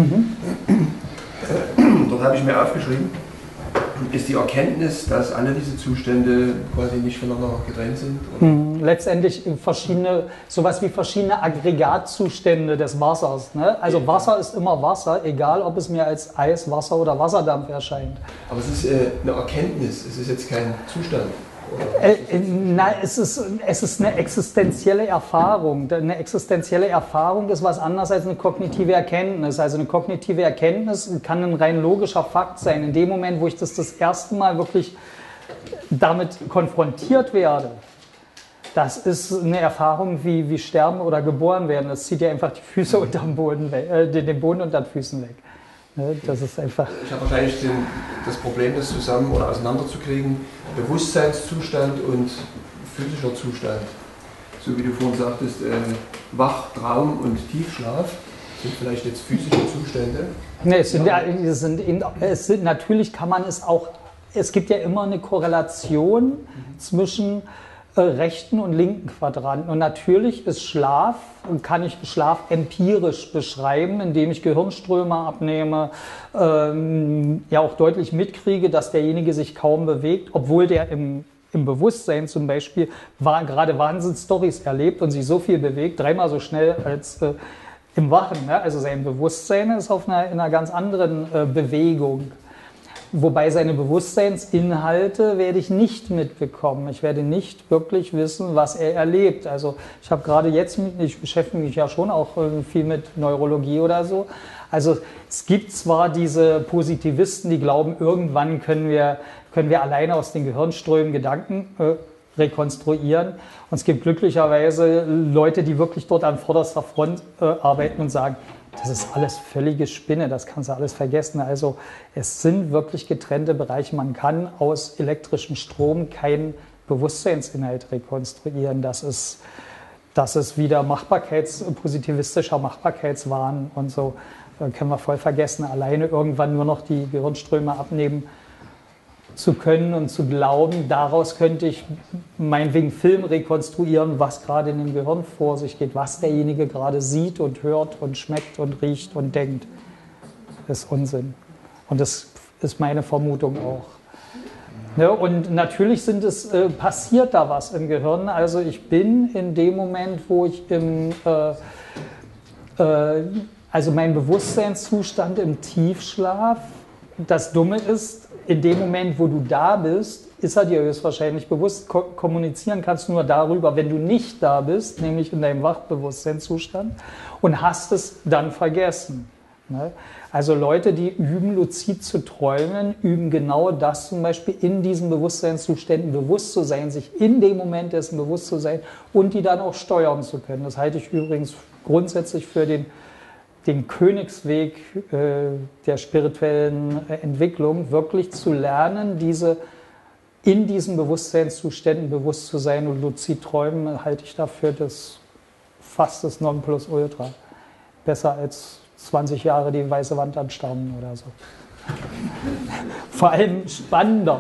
Dort habe ich mir aufgeschrieben, ist die Erkenntnis, dass alle diese Zustände quasi nicht voneinander getrennt sind? Letztendlich sowas wie verschiedene Aggregatzustände des Wassers. Ne? Also Wasser ist immer Wasser, egal ob es mir als Eis, Wasser oder Wasserdampf erscheint. Aber es ist eine Erkenntnis, es ist jetzt kein Zustand. Nein, es ist eine existenzielle Erfahrung. Eine existenzielle Erfahrung ist was anderes als eine kognitive Erkenntnis. Also eine kognitive Erkenntnis kann ein rein logischer Fakt sein. In dem Moment, wo ich das erste Mal wirklich damit konfrontiert werde, das ist eine Erfahrung wie Sterben oder geboren werden. Das zieht ja einfach die Füße unterm Boden weg, den Boden unter den Füßen weg. Das ist einfach. Ich habe wahrscheinlich das Problem, das zusammen oder auseinanderzukriegen, Bewusstseinszustand und physischer Zustand. So wie du vorhin sagtest, Wach-, Traum- und Tiefschlaf sind vielleicht jetzt physische Zustände. Nee, natürlich kann man es auch, es gibt ja immer eine Korrelation zwischen rechten und linken Quadranten. Und natürlich ist Schlaf, kann ich Schlaf empirisch beschreiben, indem ich Gehirnströme abnehme, ja auch deutlich mitkriege, dass derjenige sich kaum bewegt, obwohl der im Bewusstsein zum Beispiel gerade Wahnsinnsstories erlebt und sich so viel bewegt, 3-mal so schnell als im Wachen. Ne? Also sein Bewusstsein ist in einer ganz anderen Bewegung. Wobei seine Bewusstseinsinhalte werde ich nicht mitbekommen. Ich werde nicht wirklich wissen, was er erlebt. Also ich habe gerade jetzt, ich beschäftige mich ja schon auch viel mit Neurologie oder so. Also es gibt zwar diese Positivisten, die glauben, irgendwann können wir alleine aus den Gehirnströmen Gedanken rekonstruieren. Und es gibt glücklicherweise Leute, die wirklich dort an vorderster Front arbeiten und sagen, das ist alles völlige Spinne, das kannst du alles vergessen. Also es sind wirklich getrennte Bereiche. Man kann aus elektrischem Strom keinen Bewusstseinsinhalt rekonstruieren. Das ist wieder positivistischer Machbarkeitswahn und so. Können wir voll vergessen, alleine irgendwann nur noch die Gehirnströme abnehmen zu können und zu glauben, daraus könnte ich meinetwegen Film rekonstruieren, was gerade in dem Gehirn vor sich geht, was derjenige gerade sieht und hört und schmeckt und riecht und denkt. Das ist Unsinn. Und das ist meine Vermutung auch. Ja, und natürlich passiert da was im Gehirn. Also ich bin in dem Moment, wo ich also mein Bewusstseinszustand im Tiefschlaf, das Dumme ist, in dem Moment, wo du da bist, ist er dir höchstwahrscheinlich bewusst. Kommunizieren kannst du nur darüber, wenn du nicht da bist, nämlich in deinem Wachbewusstseinszustand, und hast es dann vergessen. Also Leute, die üben, luzid zu träumen, üben genau das zum Beispiel in diesen Bewusstseinszuständen bewusst zu sein, sich in dem Moment dessen bewusst zu sein und die dann auch steuern zu können. Das halte ich übrigens grundsätzlich für den Königsweg der spirituellen Entwicklung, wirklich zu lernen, in diesen Bewusstseinszuständen bewusst zu sein und luzid träumen, halte ich dafür fast das Nonplusultra. Besser als 20 Jahre die weiße Wand anstarren oder so. Vor allem spannender.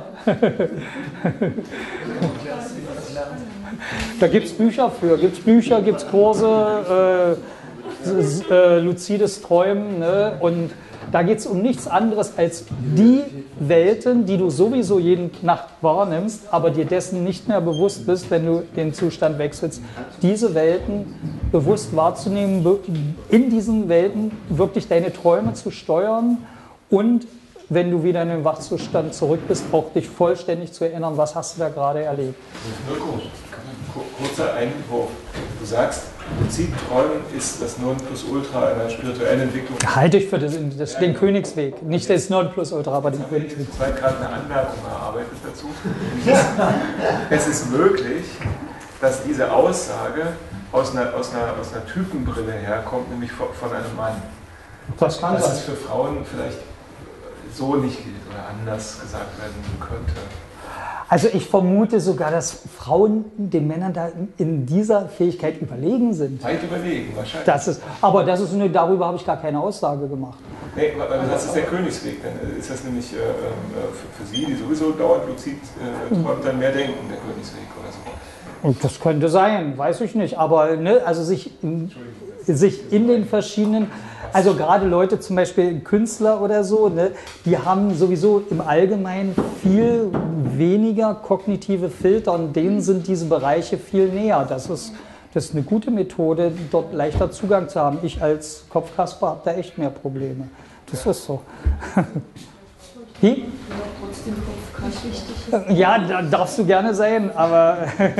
Da gibt es Bücher für, gibt es Kurse, luzides Träumen, ne? Und da geht es um nichts anderes als die Welten, die du sowieso jede Nacht wahrnimmst, aber dir dessen nicht mehr bewusst bist, wenn du den Zustand wechselst. Diese Welten bewusst wahrzunehmen, in diesen Welten wirklich deine Träume zu steuern und wenn du wieder in den Wachzustand zurück bist, auch dich vollständig zu erinnern, was hast du da gerade erlebt. Nur kurzer Einwurf. Du sagst, luzid träumen ist das Nonplusultra einer spirituellen Entwicklung. Halte ich für den Königsweg. Nicht das Nonplusultra, aber den Königsweg. Ich habe gerade eine Anmerkung erarbeitet dazu. Es ist möglich, dass diese Aussage aus einer Typenbrille herkommt, nämlich von einem Mann. Das kann sein. Dass es für Frauen vielleicht so nicht gilt oder anders gesagt werden könnte. Also ich vermute sogar, dass Frauen den Männern da in dieser Fähigkeit überlegen sind. Weit überlegen, wahrscheinlich. Darüber habe ich gar keine Aussage gemacht. Nee, weil das ist der Königsweg. Dann ist das nämlich für Sie, die sowieso dauernd luzid träumt, dann mehr denken, der Königsweg oder so. Und das könnte sein, weiß ich nicht. Aber ne, also sich in den verschiedenen, also gerade Leute, zum Beispiel Künstler oder so, ne, die haben sowieso im Allgemeinen viel weniger kognitive Filter und denen sind diese Bereiche viel näher. Das ist eine gute Methode, dort leichter Zugang zu haben. Ich als Kopfkasper habe da echt mehr Probleme. Das ist so. Wie? Trotzdem Kopfkasper wichtig. Ja, da darfst du gerne sein, aber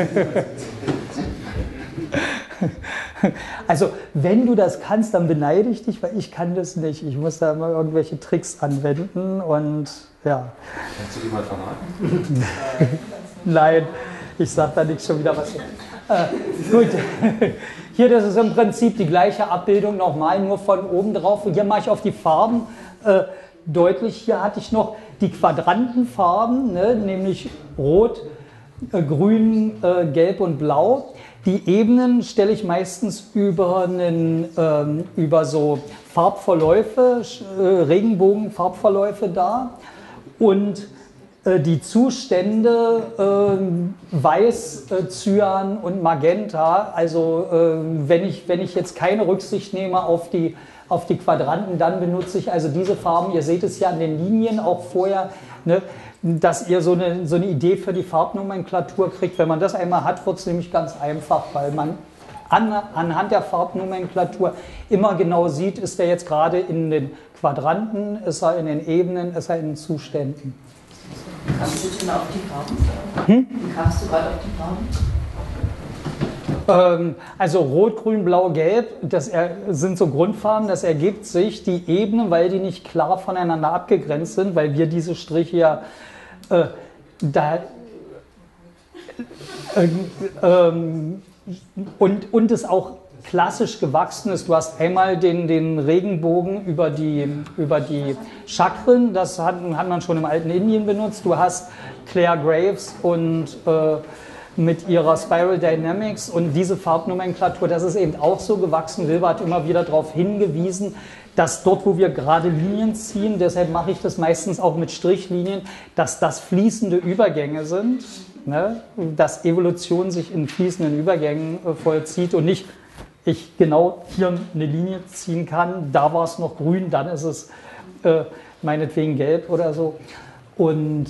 also wenn du das kannst, dann beneide ich dich, weil ich kann das nicht. Ich muss da immer irgendwelche Tricks anwenden und ja. Kannst du die mal verraten? Nein, ich sage da nicht schon wieder was. Gut, hier, das ist im Prinzip die gleiche Abbildung nochmal, nur von oben drauf. Und hier mache ich auf die Farben deutlich. Hier hatte ich noch die Quadrantenfarben, ne, nämlich Rot, Grün, Gelb und Blau. Die Ebenen stelle ich meistens über so Farbverläufe, Regenbogenfarbverläufe dar. Und die Zustände Weiß, Cyan und Magenta, also wenn ich jetzt keine Rücksicht nehme auf die Quadranten, dann benutze ich also diese Farben. Ihr seht es ja an den Linien auch vorher, ne, dass ihr so eine Idee für die Farbnomenklatur kriegt. Wenn man das einmal hat, wird es nämlich ganz einfach, weil man anhand der Farbnomenklatur immer genau sieht, ist er jetzt gerade in den Quadranten, ist er in den Ebenen, ist er in den Zuständen. Kamst du schon auf die Farben? Wie kamst du gerade auf die Farben? Also Rot, Grün, Blau, Gelb, das sind so Grundfarben, das ergibt sich die Ebenen, weil die nicht klar voneinander abgegrenzt sind, weil wir diese Striche ja und es auch klassisch gewachsen ist. Du hast einmal den Regenbogen über die Chakren, das hat man schon im alten Indien benutzt. Du hast Claire Graves und mit ihrer Spiral Dynamics und diese Farbnomenklatur, das ist eben auch so gewachsen. Wilber hat immer wieder darauf hingewiesen, dass dort, wo wir gerade Linien ziehen, deshalb mache ich das meistens auch mit Strichlinien, dass das fließende Übergänge sind, ne? Dass Evolution sich in fließenden Übergängen vollzieht und nicht ich genau hier eine Linie ziehen kann, da war es noch grün, dann ist es meinetwegen gelb oder so. Und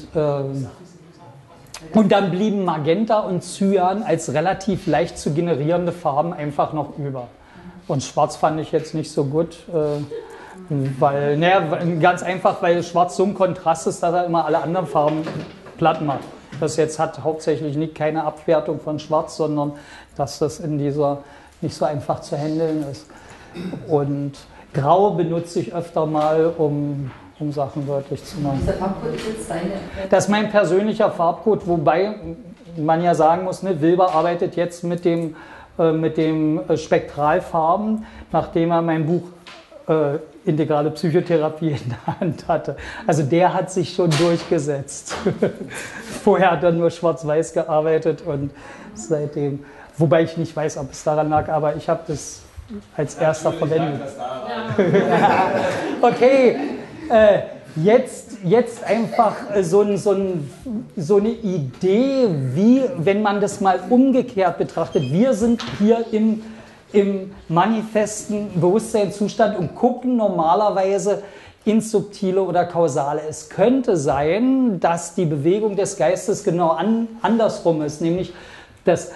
dann blieben Magenta und Cyan als relativ leicht zu generierende Farben einfach noch über. Und Schwarz fand ich jetzt nicht so gut, weil, ganz einfach, weil Schwarz so ein Kontrast ist, dass er immer alle anderen Farben platt macht. Das jetzt hat hauptsächlich keine Abwertung von Schwarz, sondern dass das in dieser nicht so einfach zu handeln ist. Und Grau benutze ich öfter mal, um Sachen deutlich zu machen. Dieser Farbcode ist jetzt deine? Das ist mein persönlicher Farbcode, wobei man ja sagen muss, ne, Wilber arbeitet jetzt mit dem Spektralfarben, nachdem er mein Buch Integrale Psychotherapie in der Hand hatte. Also der hat sich schon durchgesetzt. Vorher hat er nur schwarz-weiß gearbeitet und seitdem, wobei ich nicht weiß, ob es daran lag, aber ich habe das als erster verwendet. Okay, jetzt einfach so eine Idee, wie, wenn man das mal umgekehrt betrachtet, wir sind hier im manifesten Bewusstseinszustand und gucken normalerweise ins Subtile oder Kausale. Es könnte sein, dass die Bewegung des Geistes genau andersrum ist, nämlich das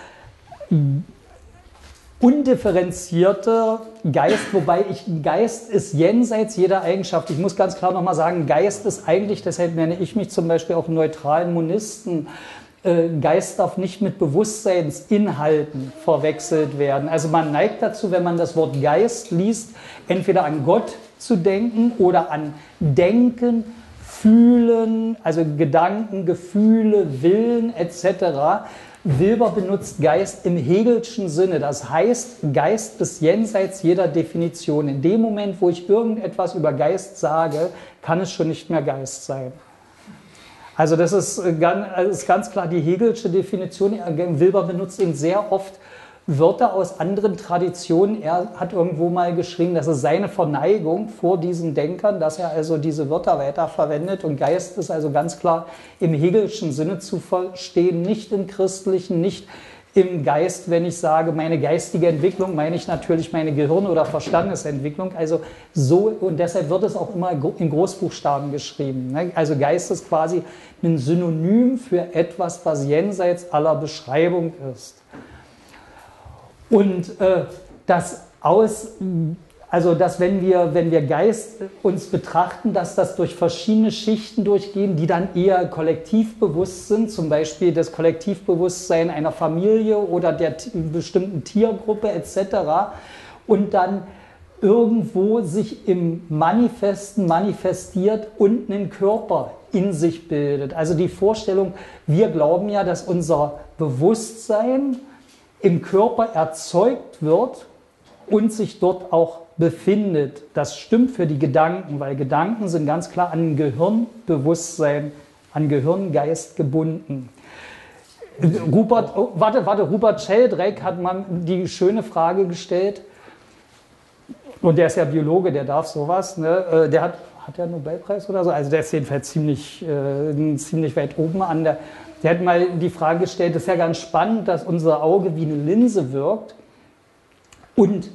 undifferenzierte Geist, wobei Geist ist jenseits jeder Eigenschaft. Ich muss ganz klar nochmal sagen, Geist ist eigentlich, deshalb nenne ich mich zum Beispiel auch neutralen Monisten, Geist darf nicht mit Bewusstseinsinhalten verwechselt werden. Also man neigt dazu, wenn man das Wort Geist liest, entweder an Gott zu denken oder an Denken, Fühlen, also Gedanken, Gefühle, Willen etc. Wilber benutzt Geist im Hegelschen Sinne. Das heißt, Geist ist jenseits jeder Definition. In dem Moment, wo ich irgendetwas über Geist sage, kann es schon nicht mehr Geist sein. Also das ist ganz klar die Hegelsche Definition. Wilber benutzt ihn sehr oft Wörter aus anderen Traditionen. Er hat irgendwo mal geschrieben, das ist seine Verneigung vor diesen Denkern, dass er also diese Wörter weiterverwendet. Und Geist ist also ganz klar im hegelischen Sinne zu verstehen, nicht im christlichen, nicht im Geist. Wenn ich sage, meine geistige Entwicklung, meine ich natürlich meine Gehirn- oder Verstandesentwicklung. Also so, und deshalb wird es auch immer in Großbuchstaben geschrieben. Also Geist ist quasi ein Synonym für etwas, was jenseits aller Beschreibung ist. Und dass wenn wir Geist uns betrachten, dass das durch verschiedene Schichten durchgehen, die dann eher kollektivbewusst sind, zum Beispiel das Kollektivbewusstsein einer Familie oder der bestimmten Tiergruppe etc. und dann irgendwo sich im Manifesten manifestiert und einen Körper in sich bildet. Also die Vorstellung, wir glauben ja, dass unser Bewusstsein im Körper erzeugt wird und sich dort auch befindet. Das stimmt für die Gedanken, weil Gedanken sind ganz klar an Gehirnbewusstsein, an Gehirngeist gebunden. Rupert Sheldrake hat mal die schöne Frage gestellt, und der ist ja Biologe, der darf sowas, ne? Der hat er einen Nobelpreis oder so? Also der ist jedenfalls ziemlich weit oben an der. Der hat mal die Frage gestellt, das ist ja ganz spannend, dass unser Auge wie eine Linse wirkt und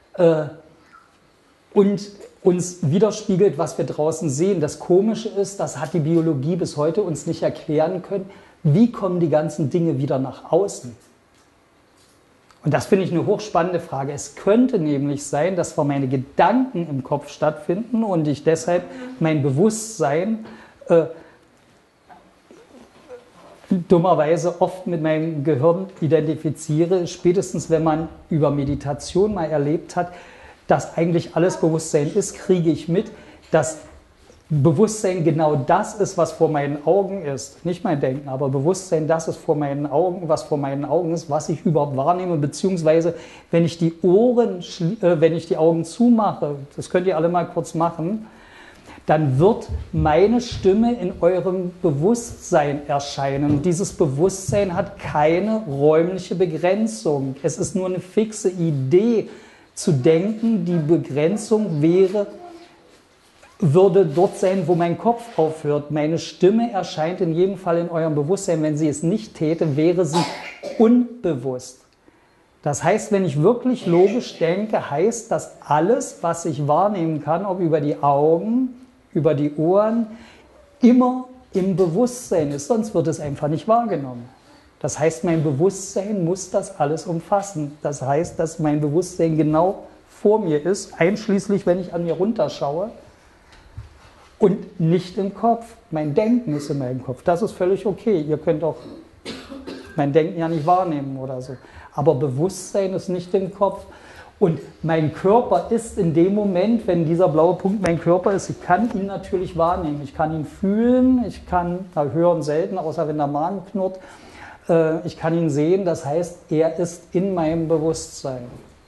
uns widerspiegelt, was wir draußen sehen. Das Komische ist, das hat die Biologie bis heute uns nicht erklären können, wie kommen die ganzen Dinge wieder nach außen? Und das finde ich eine hochspannende Frage. Es könnte nämlich sein, dass zwar meine Gedanken im Kopf stattfinden und ich deshalb mein Bewusstsein dummerweise oft mit meinem Gehirn identifiziere, spätestens wenn man über Meditation mal erlebt hat, dass eigentlich alles Bewusstsein ist, kriege ich mit, dass Bewusstsein genau das ist, was vor meinen Augen ist. Nicht mein Denken, aber Bewusstsein, das ist vor meinen Augen, was vor meinen Augen ist, was ich überhaupt wahrnehme, beziehungsweise wenn ich die Augen zumache, das könnt ihr alle mal kurz machen, dann wird meine Stimme in eurem Bewusstsein erscheinen. Und dieses Bewusstsein hat keine räumliche Begrenzung. Es ist nur eine fixe Idee zu denken, die Begrenzung würde dort sein, wo mein Kopf aufhört. Meine Stimme erscheint in jedem Fall in eurem Bewusstsein. Wenn sie es nicht täte, wäre sie unbewusst. Das heißt, wenn ich wirklich logisch denke, heißt das alles, was ich wahrnehmen kann, ob über die Augen, über die Ohren, immer im Bewusstsein ist, sonst wird es einfach nicht wahrgenommen. Das heißt, mein Bewusstsein muss das alles umfassen. Das heißt, dass mein Bewusstsein genau vor mir ist, einschließlich, wenn ich an mir runterschaue, und nicht im Kopf. Mein Denken ist in meinem Kopf. Das ist völlig okay. Ihr könnt auch mein Denken ja nicht wahrnehmen oder so. Aber Bewusstsein ist nicht im Kopf. Und mein Körper ist in dem Moment, wenn dieser blaue Punkt mein Körper ist, ich kann ihn natürlich wahrnehmen. Ich kann ihn fühlen, ich kann hören selten, außer wenn der Magen knurrt. Ich kann ihn sehen, das heißt, er ist in meinem Bewusstsein.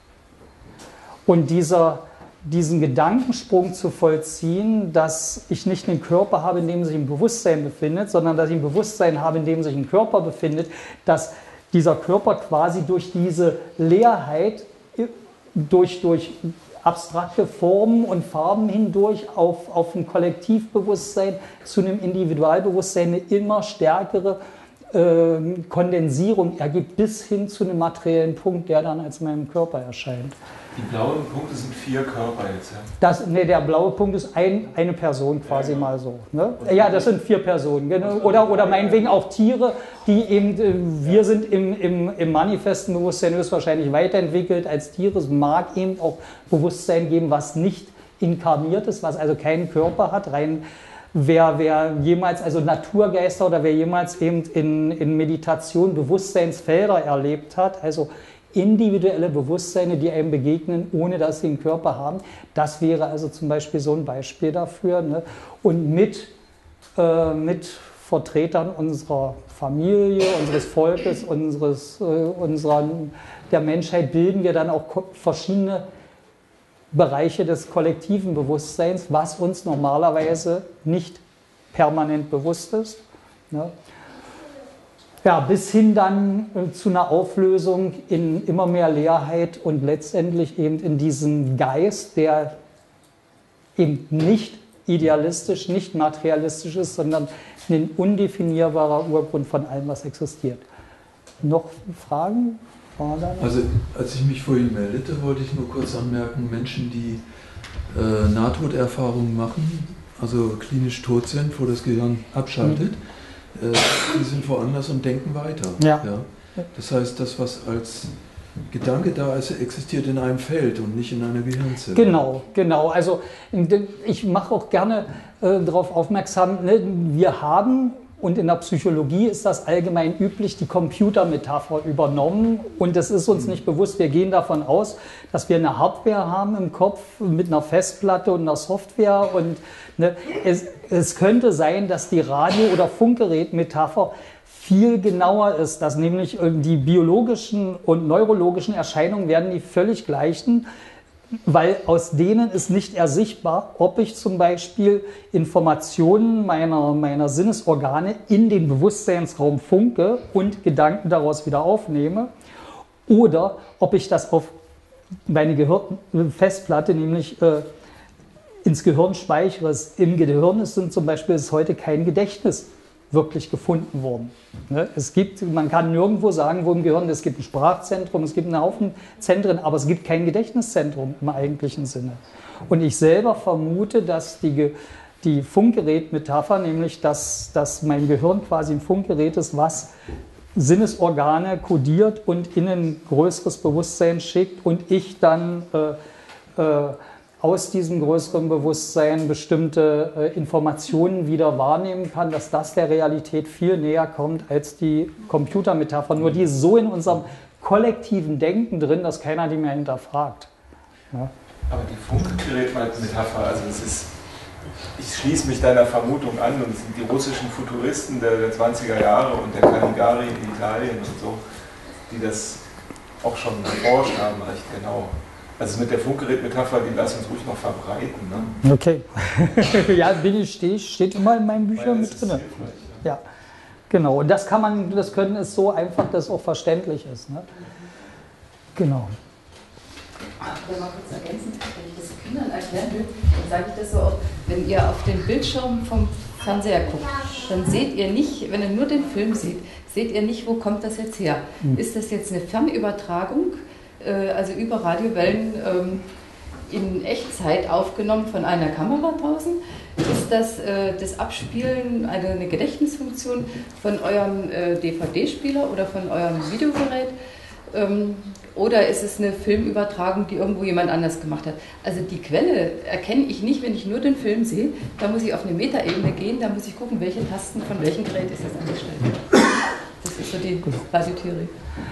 Und diesen Gedankensprung zu vollziehen, dass ich nicht einen Körper habe, in dem sich ein Bewusstsein befindet, sondern dass ich ein Bewusstsein habe, in dem sich ein Körper befindet, dass dieser Körper quasi durch diese Leerheit, durch abstrakte Formen und Farben hindurch auf ein Kollektivbewusstsein zu einem Individualbewusstsein eine immer stärkere Kondensierung ergibt, bis hin zu einem materiellen Punkt, der dann als meinem Körper erscheint. Die blauen Punkte sind 4 Körper jetzt, ja? Der blaue Punkt ist eine Person quasi, ja, mal so. Ne? Ja, das sind 4 Personen. Genau. Oder meinetwegen auch Tiere, die eben, wir sind im manifesten Bewusstsein höchstwahrscheinlich weiterentwickelt als Tiere. Es mag eben auch Bewusstsein geben, was nicht inkarniert ist, was also keinen Körper hat. Wer jemals, also Naturgeister oder wer jemals eben in Meditation Bewusstseinsfelder erlebt hat, also individuelle Bewusstseine, die einem begegnen, ohne dass sie einen Körper haben. Das wäre also zum Beispiel so ein Beispiel dafür. Ne? Und mit Vertretern unserer Familie, unseres Volkes, der Menschheit bilden wir dann auch verschiedene Bereiche des kollektiven Bewusstseins, was uns normalerweise nicht permanent bewusst ist. Ne? Ja, bis hin dann zu einer Auflösung in immer mehr Leerheit und letztendlich eben in diesem Geist, der eben nicht idealistisch, nicht materialistisch ist, sondern ein undefinierbarer Urgrund von allem, was existiert. Noch Fragen? Also als ich mich vorhin meldete, wollte ich nur kurz anmerken, Menschen, die Nahtoderfahrungen machen, also klinisch tot sind, wo das Gehirn abschaltet, die sind woanders und denken weiter. Ja. Ja? Das heißt, das, was als Gedanke da ist, existiert in einem Feld und nicht in einer Gehirnzelle. Genau, genau. Also ich mache auch gerne darauf aufmerksam, ne? Wir haben, und in der Psychologie ist das allgemein üblich, die Computermetapher übernommen und es ist uns nicht bewusst. Wir gehen davon aus, dass wir eine Hardware haben im Kopf mit einer Festplatte und einer Software und ne? Es könnte sein, dass die Radio- oder Funkgerätmetapher viel genauer ist, dass nämlich die biologischen und neurologischen Erscheinungen werden die völlig gleichen, weil aus denen ist nicht ersichtbar, ob ich zum Beispiel Informationen meiner Sinnesorgane in den Bewusstseinsraum funke und Gedanken daraus wieder aufnehme oder ob ich das auf meine Festplatte, nämlich ins Gehirn speichere. Im Gehirn ist zum Beispiel heute kein Gedächtnis wirklich gefunden worden. Man kann nirgendwo sagen, wo im Gehirn, es gibt ein Sprachzentrum, es gibt einen Haufen Zentren, aber es gibt kein Gedächtniszentrum im eigentlichen Sinne. Und ich selber vermute, dass die Funkgerätmetapher, nämlich dass mein Gehirn quasi ein Funkgerät ist, was Sinnesorgane kodiert und in ein größeres Bewusstsein schickt und ich dann aus diesem größeren Bewusstsein bestimmte Informationen wieder wahrnehmen kann, dass das der Realität viel näher kommt als die Computermetapher. Nur die ist so in unserem kollektiven Denken drin, dass keiner die mehr hinterfragt. Ja. Aber die Funkgerätmetapher, also es ist, ich schließe mich deiner Vermutung an, und es sind die russischen Futuristen der 20er Jahre und der Caligari in Italien und so, die das auch schon erforscht haben, recht genau. Also mit der Funkgerätmetapher, die lassen uns ruhig noch verbreiten. Ne? Okay. Ja, steht immer in meinen Büchern mit drin. Ja, genau. Und das können es so einfach, dass es auch verständlich ist. Ne? Genau. Ich mal kurz ergänzen, wenn ich das Kindern erklären will, dann sage ich das so oft, wenn ihr auf den Bildschirm vom Fernseher guckt, dann seht ihr nicht, wenn ihr nur den Film seht, seht ihr nicht, wo kommt das jetzt her. Ist das jetzt eine Fernübertragung? Also über Radiowellen in Echtzeit aufgenommen von einer Kamera draußen? Ist das Abspielen eine Gedächtnisfunktion von eurem DVD-Spieler oder von eurem Videogerät? Oder ist es eine Filmübertragung, die irgendwo jemand anders gemacht hat? Also die Quelle erkenne ich nicht, wenn ich nur den Film sehe. Da muss ich auf eine Metaebene gehen, da muss ich gucken, welche Tasten von welchem Gerät ist das angestellt. Das ist so die Radiotheorie.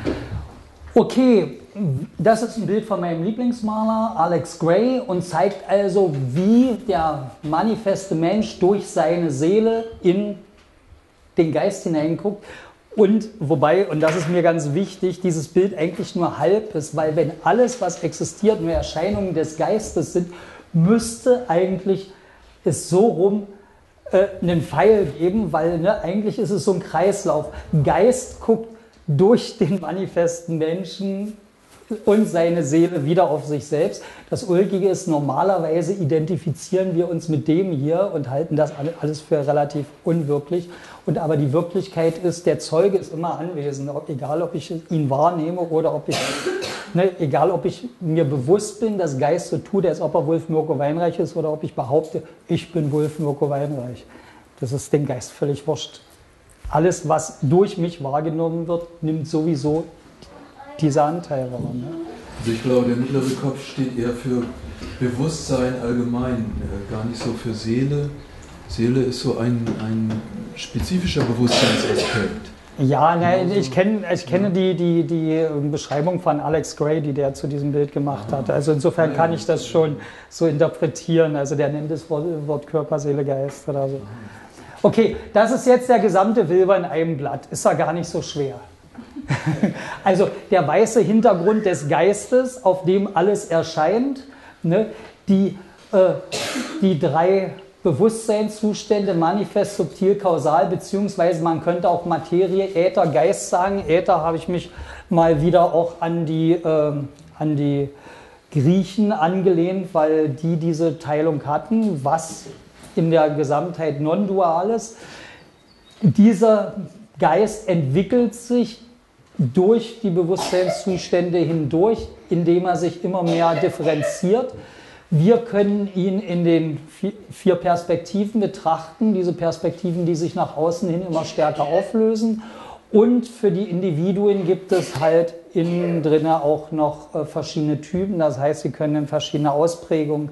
Okay, das ist ein Bild von meinem Lieblingsmaler Alex Gray und zeigt also, wie der manifeste Mensch durch seine Seele in den Geist hineinguckt. Und wobei, und das ist mir ganz wichtig, dieses Bild eigentlich nur halb ist, weil wenn alles, was existiert, nur Erscheinungen des Geistes sind, müsste eigentlich es so rum einen Pfeil geben, weil eigentlich ist es so ein Kreislauf. Geist guckt durch den manifesten Menschen und seine Seele wieder auf sich selbst. Das Ulkige ist, normalerweise identifizieren wir uns mit dem hier und halten das alles für relativ unwirklich. Und aber die Wirklichkeit ist, der Zeuge ist immer anwesend, egal ob ich ihn wahrnehme oder ob ich, egal ob ich mir bewusst bin, dass Geist so tut, als ob er Wulf Mirko Weinreich ist, oder ob ich behaupte, ich bin Wulf Mirko Weinreich. Das ist dem Geist völlig wurscht. Alles, was durch mich wahrgenommen wird, nimmt sowieso diese Anteile wahr. Ne? Also ich glaube, der mittlere Kopf steht eher für Bewusstsein allgemein, gar nicht so für Seele. Seele ist so ein spezifischer Bewusstseinsaspekt. Ja, nein, ich kenne die Beschreibung von Alex Gray, die der zu diesem Bild gemacht hat. Also insofern kann ich das schon so interpretieren. Also der nennt das Wort Körper, Seele, Geist oder so. Okay, das ist jetzt der gesamte Wilber in einem Blatt. Ist ja gar nicht so schwer. Also der weiße Hintergrund des Geistes, auf dem alles erscheint, ne? Die drei Bewusstseinszustände, manifest, subtil, kausal, beziehungsweise man könnte auch Materie, Äther, Geist sagen. Äther habe ich mich mal wieder auch an die Griechen angelehnt, weil die diese Teilung hatten, was in der Gesamtheit non-dual ist. Dieser Geist entwickelt sich durch die Bewusstseinszustände hindurch, indem er sich immer mehr differenziert. Wir können ihn in den 4 Perspektiven betrachten, diese Perspektiven, die sich nach außen hin immer stärker auflösen. Und für die Individuen gibt es halt innen drin auch noch verschiedene Typen, das heißt, sie können in verschiedene Ausprägungen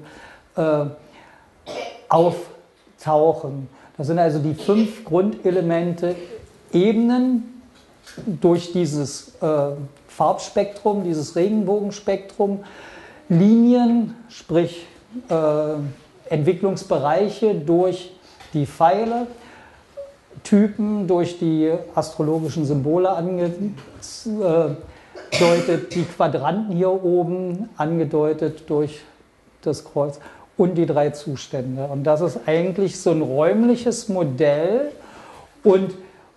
auftauchen. Das sind also die 5 Grundelemente, Ebenen durch dieses Farbspektrum, dieses Regenbogenspektrum, Linien, sprich Entwicklungsbereiche durch die Pfeile, Typen durch die astrologischen Symbole angedeutet, die Quadranten hier oben angedeutet durch das Kreuz und die 3 Zustände. Und das ist eigentlich so ein räumliches Modell und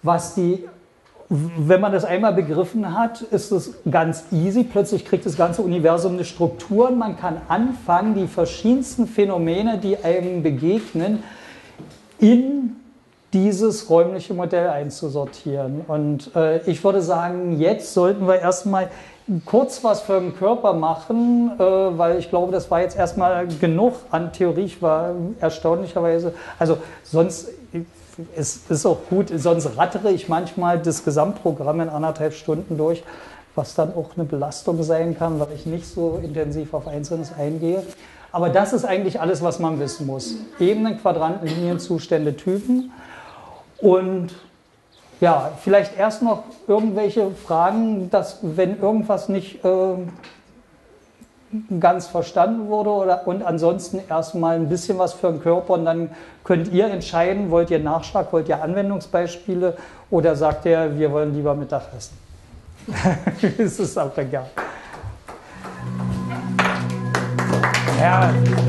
wenn man das einmal begriffen hat, ist es ganz easy. Plötzlich kriegt das ganze Universum eine Struktur und man kann anfangen, die verschiedensten Phänomene, die einem begegnen, in dieses räumliche Modell einzusortieren. Und ich würde sagen, jetzt sollten wir erstmal kurz was für den Körper machen, weil ich glaube, das war jetzt erstmal genug an Theorie. Ich war erstaunlicherweise, also sonst... Es ist auch gut, sonst rattere ich manchmal das Gesamtprogramm in 1,5 Stunden durch, was dann auch eine Belastung sein kann, weil ich nicht so intensiv auf Einzelnes eingehe. Aber das ist eigentlich alles, was man wissen muss. Ebenen, Quadranten, Linien, Zustände, Typen. Und ja, vielleicht erst noch irgendwelche Fragen, dass wenn irgendwas nicht ganz verstanden wurde und ansonsten erstmal ein bisschen was für den Körper und dann könnt ihr entscheiden, wollt ihr Nachschlag, wollt ihr Anwendungsbeispiele oder sagt ihr, wir wollen lieber Mittagessen. Es ist auch egal. Ja.